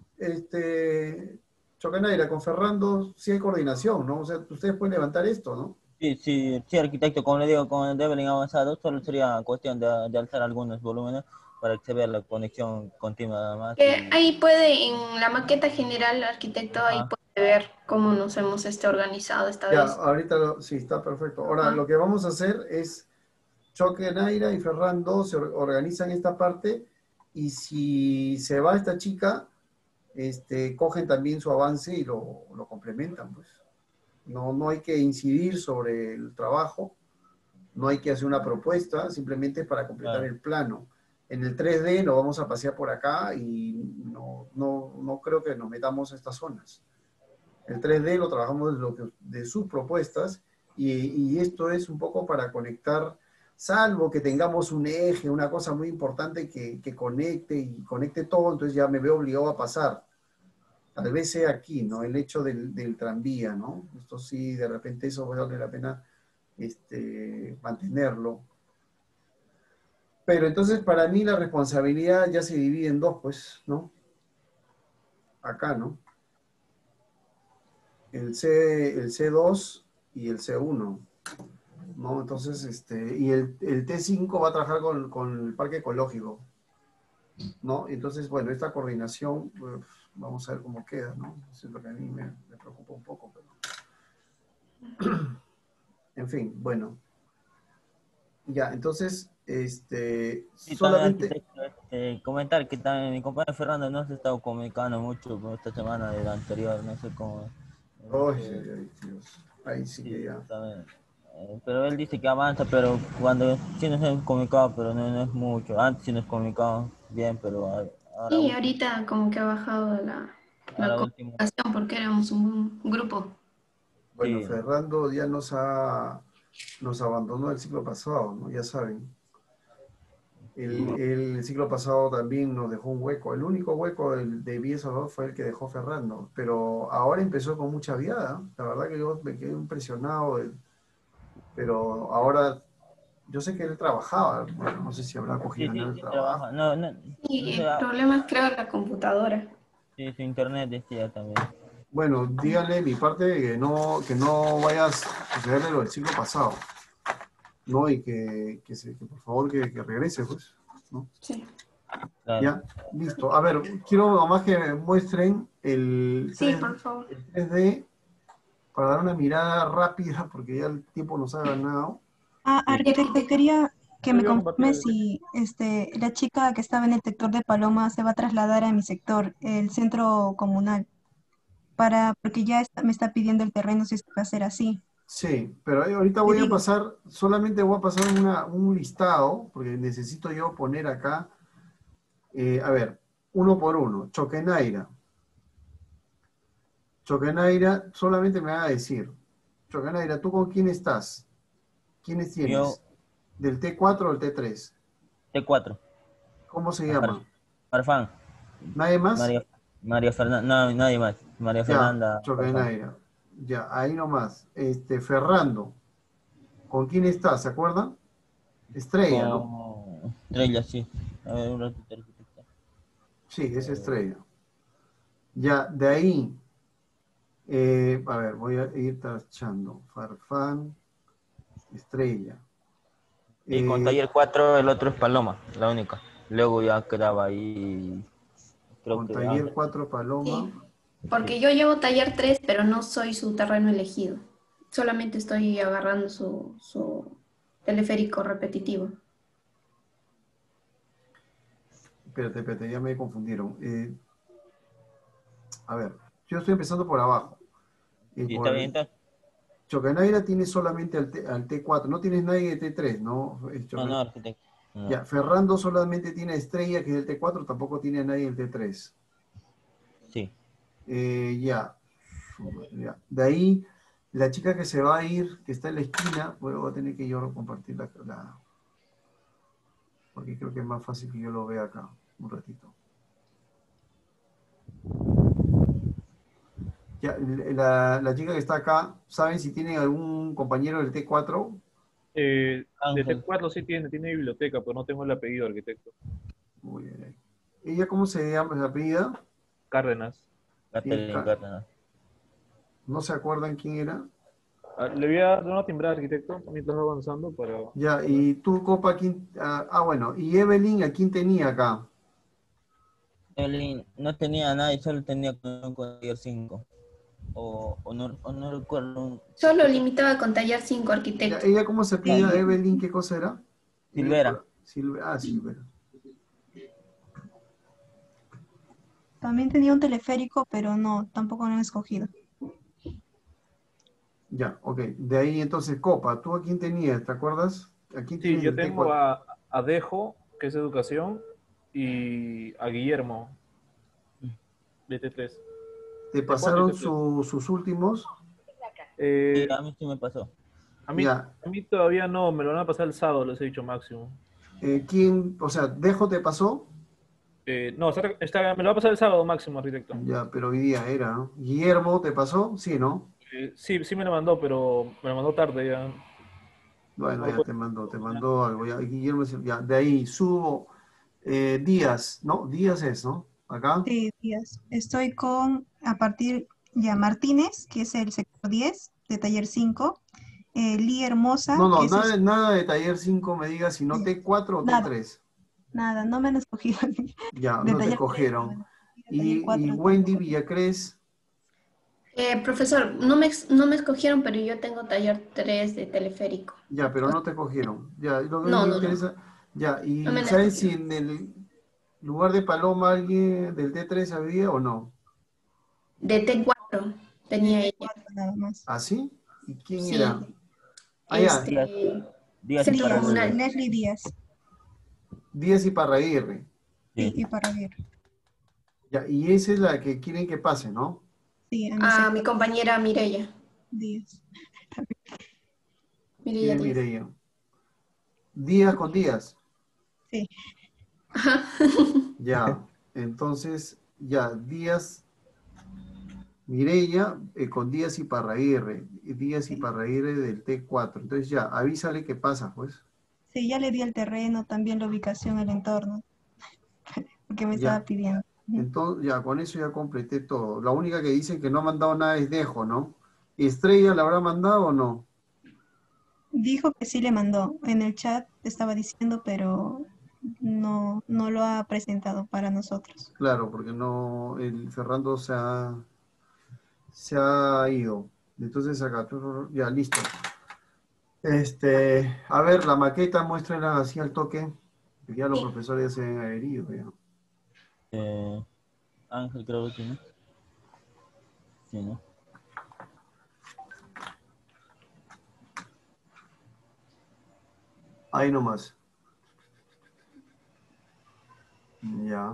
este, Choquenaira, con Ferrando sí hay coordinación, ¿no? O sea, ustedes pueden levantar esto, ¿no? Sí, sí, sí, arquitecto, como le digo, con el Develin avanzado, solo sería cuestión de, de alzar algunos volúmenes para que se vea la conexión continua nada más. Que Y, ahí puede, en la maqueta general, arquitecto, ahí ajá, puede ver cómo nos hemos este, organizado esta Ya, vez. ahorita lo- sí, está perfecto. Ahora, Ajá. lo que vamos a hacer es Choquenaira y Ferrando se or- organizan esta parte y si se va esta chica, este, cogen también su avance y lo, lo complementan, pues. No, no hay que incidir sobre el trabajo, no hay que hacer una propuesta, simplemente para completar claro, el plano. En el tres D lo vamos a pasear por acá y no, no, no creo que nos metamos a estas zonas. El tres D lo trabajamos de, lo que, de sus propuestas y, y esto es un poco para conectar, salvo que tengamos un eje, una cosa muy importante que, que conecte y conecte todo, entonces ya me veo obligado a pasar. Tal vez sea aquí, ¿no? El hecho del, del tranvía, ¿no? Esto sí, de repente eso vale la pena este, mantenerlo. Pero entonces para mí la responsabilidad ya se divide en dos, pues, ¿no? Acá, ¿no? El C, el C dos y el C uno, ¿no? Entonces, este, y el, el T cinco va a trabajar con, con el parque ecológico, ¿no? Entonces, bueno, esta coordinación, pues, vamos a ver cómo queda, ¿no? Eso es lo que a mí me, me preocupa un poco, pero... En fin, bueno. Ya, entonces, este, Sí, también solamente... arquitecto, este, comentar que también mi compañero Fernando no se ha estado comunicando mucho con esta semana de la anterior, no sé cómo. Ay, este, ay, ay, Dios. Ahí sí que sí, ya. también. Eh, pero él dice que avanza, pero cuando sí nos hemos comunicado, pero no, no es mucho. Antes sí nos comunicamos bien, pero a- ahora, Sí, ul- ahorita como que ha bajado la, la ahora último, comunicación porque éramos un grupo. Bueno, sí. Ferrando ya nos ha, nos abandonó el ciclo pasado, ¿no? Ya saben. El, el ciclo pasado también nos dejó un hueco. El único hueco del, de Vía Salvador fue el que dejó Ferrando. Pero ahora empezó con mucha viada. La verdad que yo me quedé impresionado. de- pero ahora, yo sé que él trabajaba. Bueno, no sé si habrá Sí, cogido en sí, el sí, trabajo. trabaja. No, no, Y o el sea, problema es creo la computadora. sí, su internet decía también. Bueno, díganle de mi parte que no, que no vayas a sucederle lo del ciclo pasado. ¿No? Y que, que, se- que por favor que, que regrese, pues. ¿No? Sí. Claro. Ya, listo. A ver, quiero nomás que me muestren el Sí, 3D, por favor. el tres D para dar una mirada rápida, porque ya el tiempo nos ha ganado. Ah, arquitecto, quería que Yo me iba a compartir confirme el- si este, la chica que estaba en el sector de Paloma se va a trasladar a mi sector, el centro comunal, para, porque ya está- me está pidiendo el terreno si es que va a ser así. Sí, pero ahí ahorita Le voy a digo, pasar, solamente voy a pasar una- un listado, porque necesito yo poner acá, eh, a ver, uno por uno. Choquenaira. Choquenaira, solamente me va a decir, Choquenaira, ¿tú con quién estás? ¿Quiénes Yo, tienes? ¿Del T cuatro o el T tres? T cuatro. ¿Cómo se Mar- llama? Marfán. ¿Nadie más? María, María Fernanda, no, nadie más. María Ya, Fernanda. Marfán. Choquenaira. Ya, ahí nomás. Este, Ferrando. ¿Con quién estás? ¿Se acuerdan? Estrella, ¿no? Con Estrella, sí. A ver, un ratito, arquitecto. Sí, es Estrella. Ya, de ahí. eh, a ver, voy a ir tachando. Farfán, Estrella. Y con Eh, taller cuatro el otro es Paloma, la única. Luego ya quedaba ahí. Creo con que taller Ángel. cuatro Paloma. Sí, porque yo llevo taller tres, pero no soy su terreno elegido. Solamente estoy agarrando su, su teleférico repetitivo. Espérate, espérate, ya me confundieron. Eh, a ver, yo estoy empezando por abajo. Y ¿Y por está bien entonces? Choquenaira tiene solamente al, T, al T cuatro, no tienes nadie de T tres, ¿no? Es No, Choque- no, arquitecto. No. Ya, Ferrando solamente tiene a Estrella, que es el T cuatro, tampoco tiene a nadie del T tres. Sí. Eh, ya. Ya. De ahí, la chica que se va a ir, que está en la esquina, bueno, voy a tener que yo compartir la, la- porque creo que es más fácil que yo lo vea acá, un ratito. Ya, la, la chica que está acá, ¿saben si tienen algún compañero del T cuatro? Eh, de Ángel. T cuatro sí tiene, tiene biblioteca, pero no tengo el apellido, arquitecto. Muy bien. ¿Ella cómo se llama, se apellida? Cárdenas. Catherine Ca- Cárdenas. ¿No se acuerdan quién era? Ah, le voy a dar una timbrada, arquitecto, mientras va avanzando para... Ya, y tú, Copa, ¿quién? Ah, ah, bueno, y Evelyn, ¿a quién tenía acá? Evelyn no tenía nada y solo tenía con con taller cinco. O, o, no, o no recuerdo. Solo limitaba con taller cinco, Ya, arquitecto. ¿ella cómo se apellida? Evelyn, ¿qué cosa era? Silvera. Silve- ah, Silvera. también tenía un teleférico, pero no, tampoco lo han escogido. Ya, ok. De ahí entonces, Copa, ¿tú a quién tenías? ¿Te acuerdas? ¿A quién Sí, tienes yo del T tengo cuatro? a, a Dejo, que es educación, y a Guillermo, de T tres. ¿Te T cuatro y pasaron T tres. su- sus últimos? Eh, Sí, a mí sí me pasó. a, mí, Ya. a mí todavía no, me lo van a pasar el sábado, les he dicho máximo. Eh, ¿quién, o sea, Dejo te pasó? Eh, no, está, está- me lo va a pasar el sábado máximo, arquitecto. Ya, pero hoy día era, ¿no? ¿Guillermo te pasó? Sí, ¿no? Eh, sí, sí me lo mandó, pero me lo mandó tarde ya. Bueno, No ya lo te mandó, te mandó algo. Ya, Guillermo, ya, de ahí subo eh, Díaz, ¿no? Díaz es, ¿no? Acá. Sí, días. Estoy con, a partir ya Martínez, que es el sector diez de taller cinco. Eh, Lee Hermosa, No, no, que es nada, el- nada de taller cinco me digas, sino T cuatro o T Nada. tres. nada, no me han escogido. Ya, De no te taller escogieron. taller Y, y cuatro Wendy tampoco. Villacrés, Eh, profesor, no me, ex- no me escogieron, pero yo tengo taller tres de teleférico. Ya, pero no te cogieron. Ya, lo que No, me no, no. interesa. Ya, No me ¿y han sabes si escogido. en el lugar de Paloma alguien del T tres había o no? De T cuatro tenía ella. Nada más. ¿Ah, sí? ¿Y quién Sí. era? Ah, ya. Este, Díaz centro Díaz, comunal. Leslie Díaz. Díaz y Parraguirre. Sí, y para ver. Ya, y esa es la que quieren que pase, ¿no? Sí, a mi A sector mi compañera Mireya. Díaz. Mireya ¿Quién es Díaz. Mireya? Díaz con Díaz. Sí. Ya, entonces, ya, Díaz, Mireya eh, con Díaz y Parraguirre. Díaz y Parraguirre del T cuatro. Entonces ya, avísale qué pasa, pues. Sí, ya le di el terreno, también la ubicación, el entorno, porque me estaba Ya. pidiendo. Ujú. Entonces, ya, con eso ya completé todo. La única que dicen que no ha mandado nada es Dejo, ¿no? ¿Estrella la habrá mandado o no? Dijo que sí le mandó. En el chat estaba diciendo, pero no, no lo ha presentado para nosotros. Claro, porque no, el Ferrando se ha, se ha ido. Entonces acá, ya, listo. Este, a ver, la maqueta, muéstrenla así al toque. Ya los profesores ya se han adherido, ya. Eh, Ángel creo que tiene. Sí, ¿no? Ahí nomás. Ya.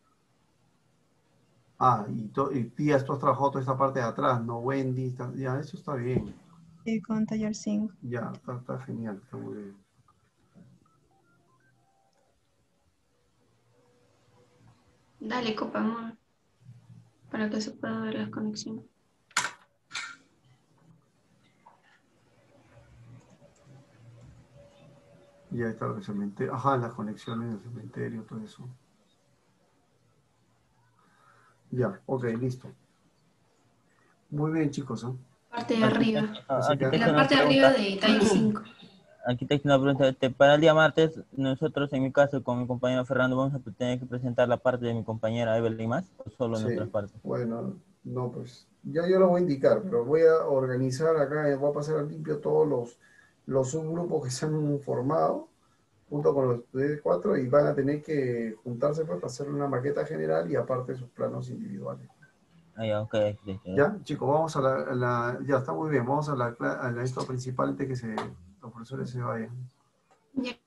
Ah, y, to- y Tías, tú has trabajado toda esta parte de atrás, ¿no? Wendy, está- ya, eso está bien. Sí, con taller cinco. Ya, está, está genial, está muy bien. Dale, copa, amor, para que se pueda ver las conexiones. Ya está el cementerio. Ajá, las conexiones del cementerio, todo eso. Ya, ok, listo. Muy bien, chicos, ¿eh? Parte de arriba. Ah, Así que- En arquitecto, la una parte de arriba pregunta. de taller cinco. Arquitecto, una pregunta. Este, para el día martes, nosotros, en mi caso, con mi compañero Fernando, vamos a tener que presentar la parte de mi compañera Evelyn más, o solo Sí, nuestras partes. bueno, no, pues ya yo lo voy a indicar, pero voy a organizar acá, voy a pasar a limpio todos los, los subgrupos que se han formado junto con los de cuatro y van a tener que juntarse pues, para hacer una maqueta general y aparte sus planos individuales. Ah, ya, ok, arquitecto. Ya, chicos, vamos a la, a la- ya está muy bien, vamos a la, cla- a la esto principal antes que se, los profesores se vayan. Ya.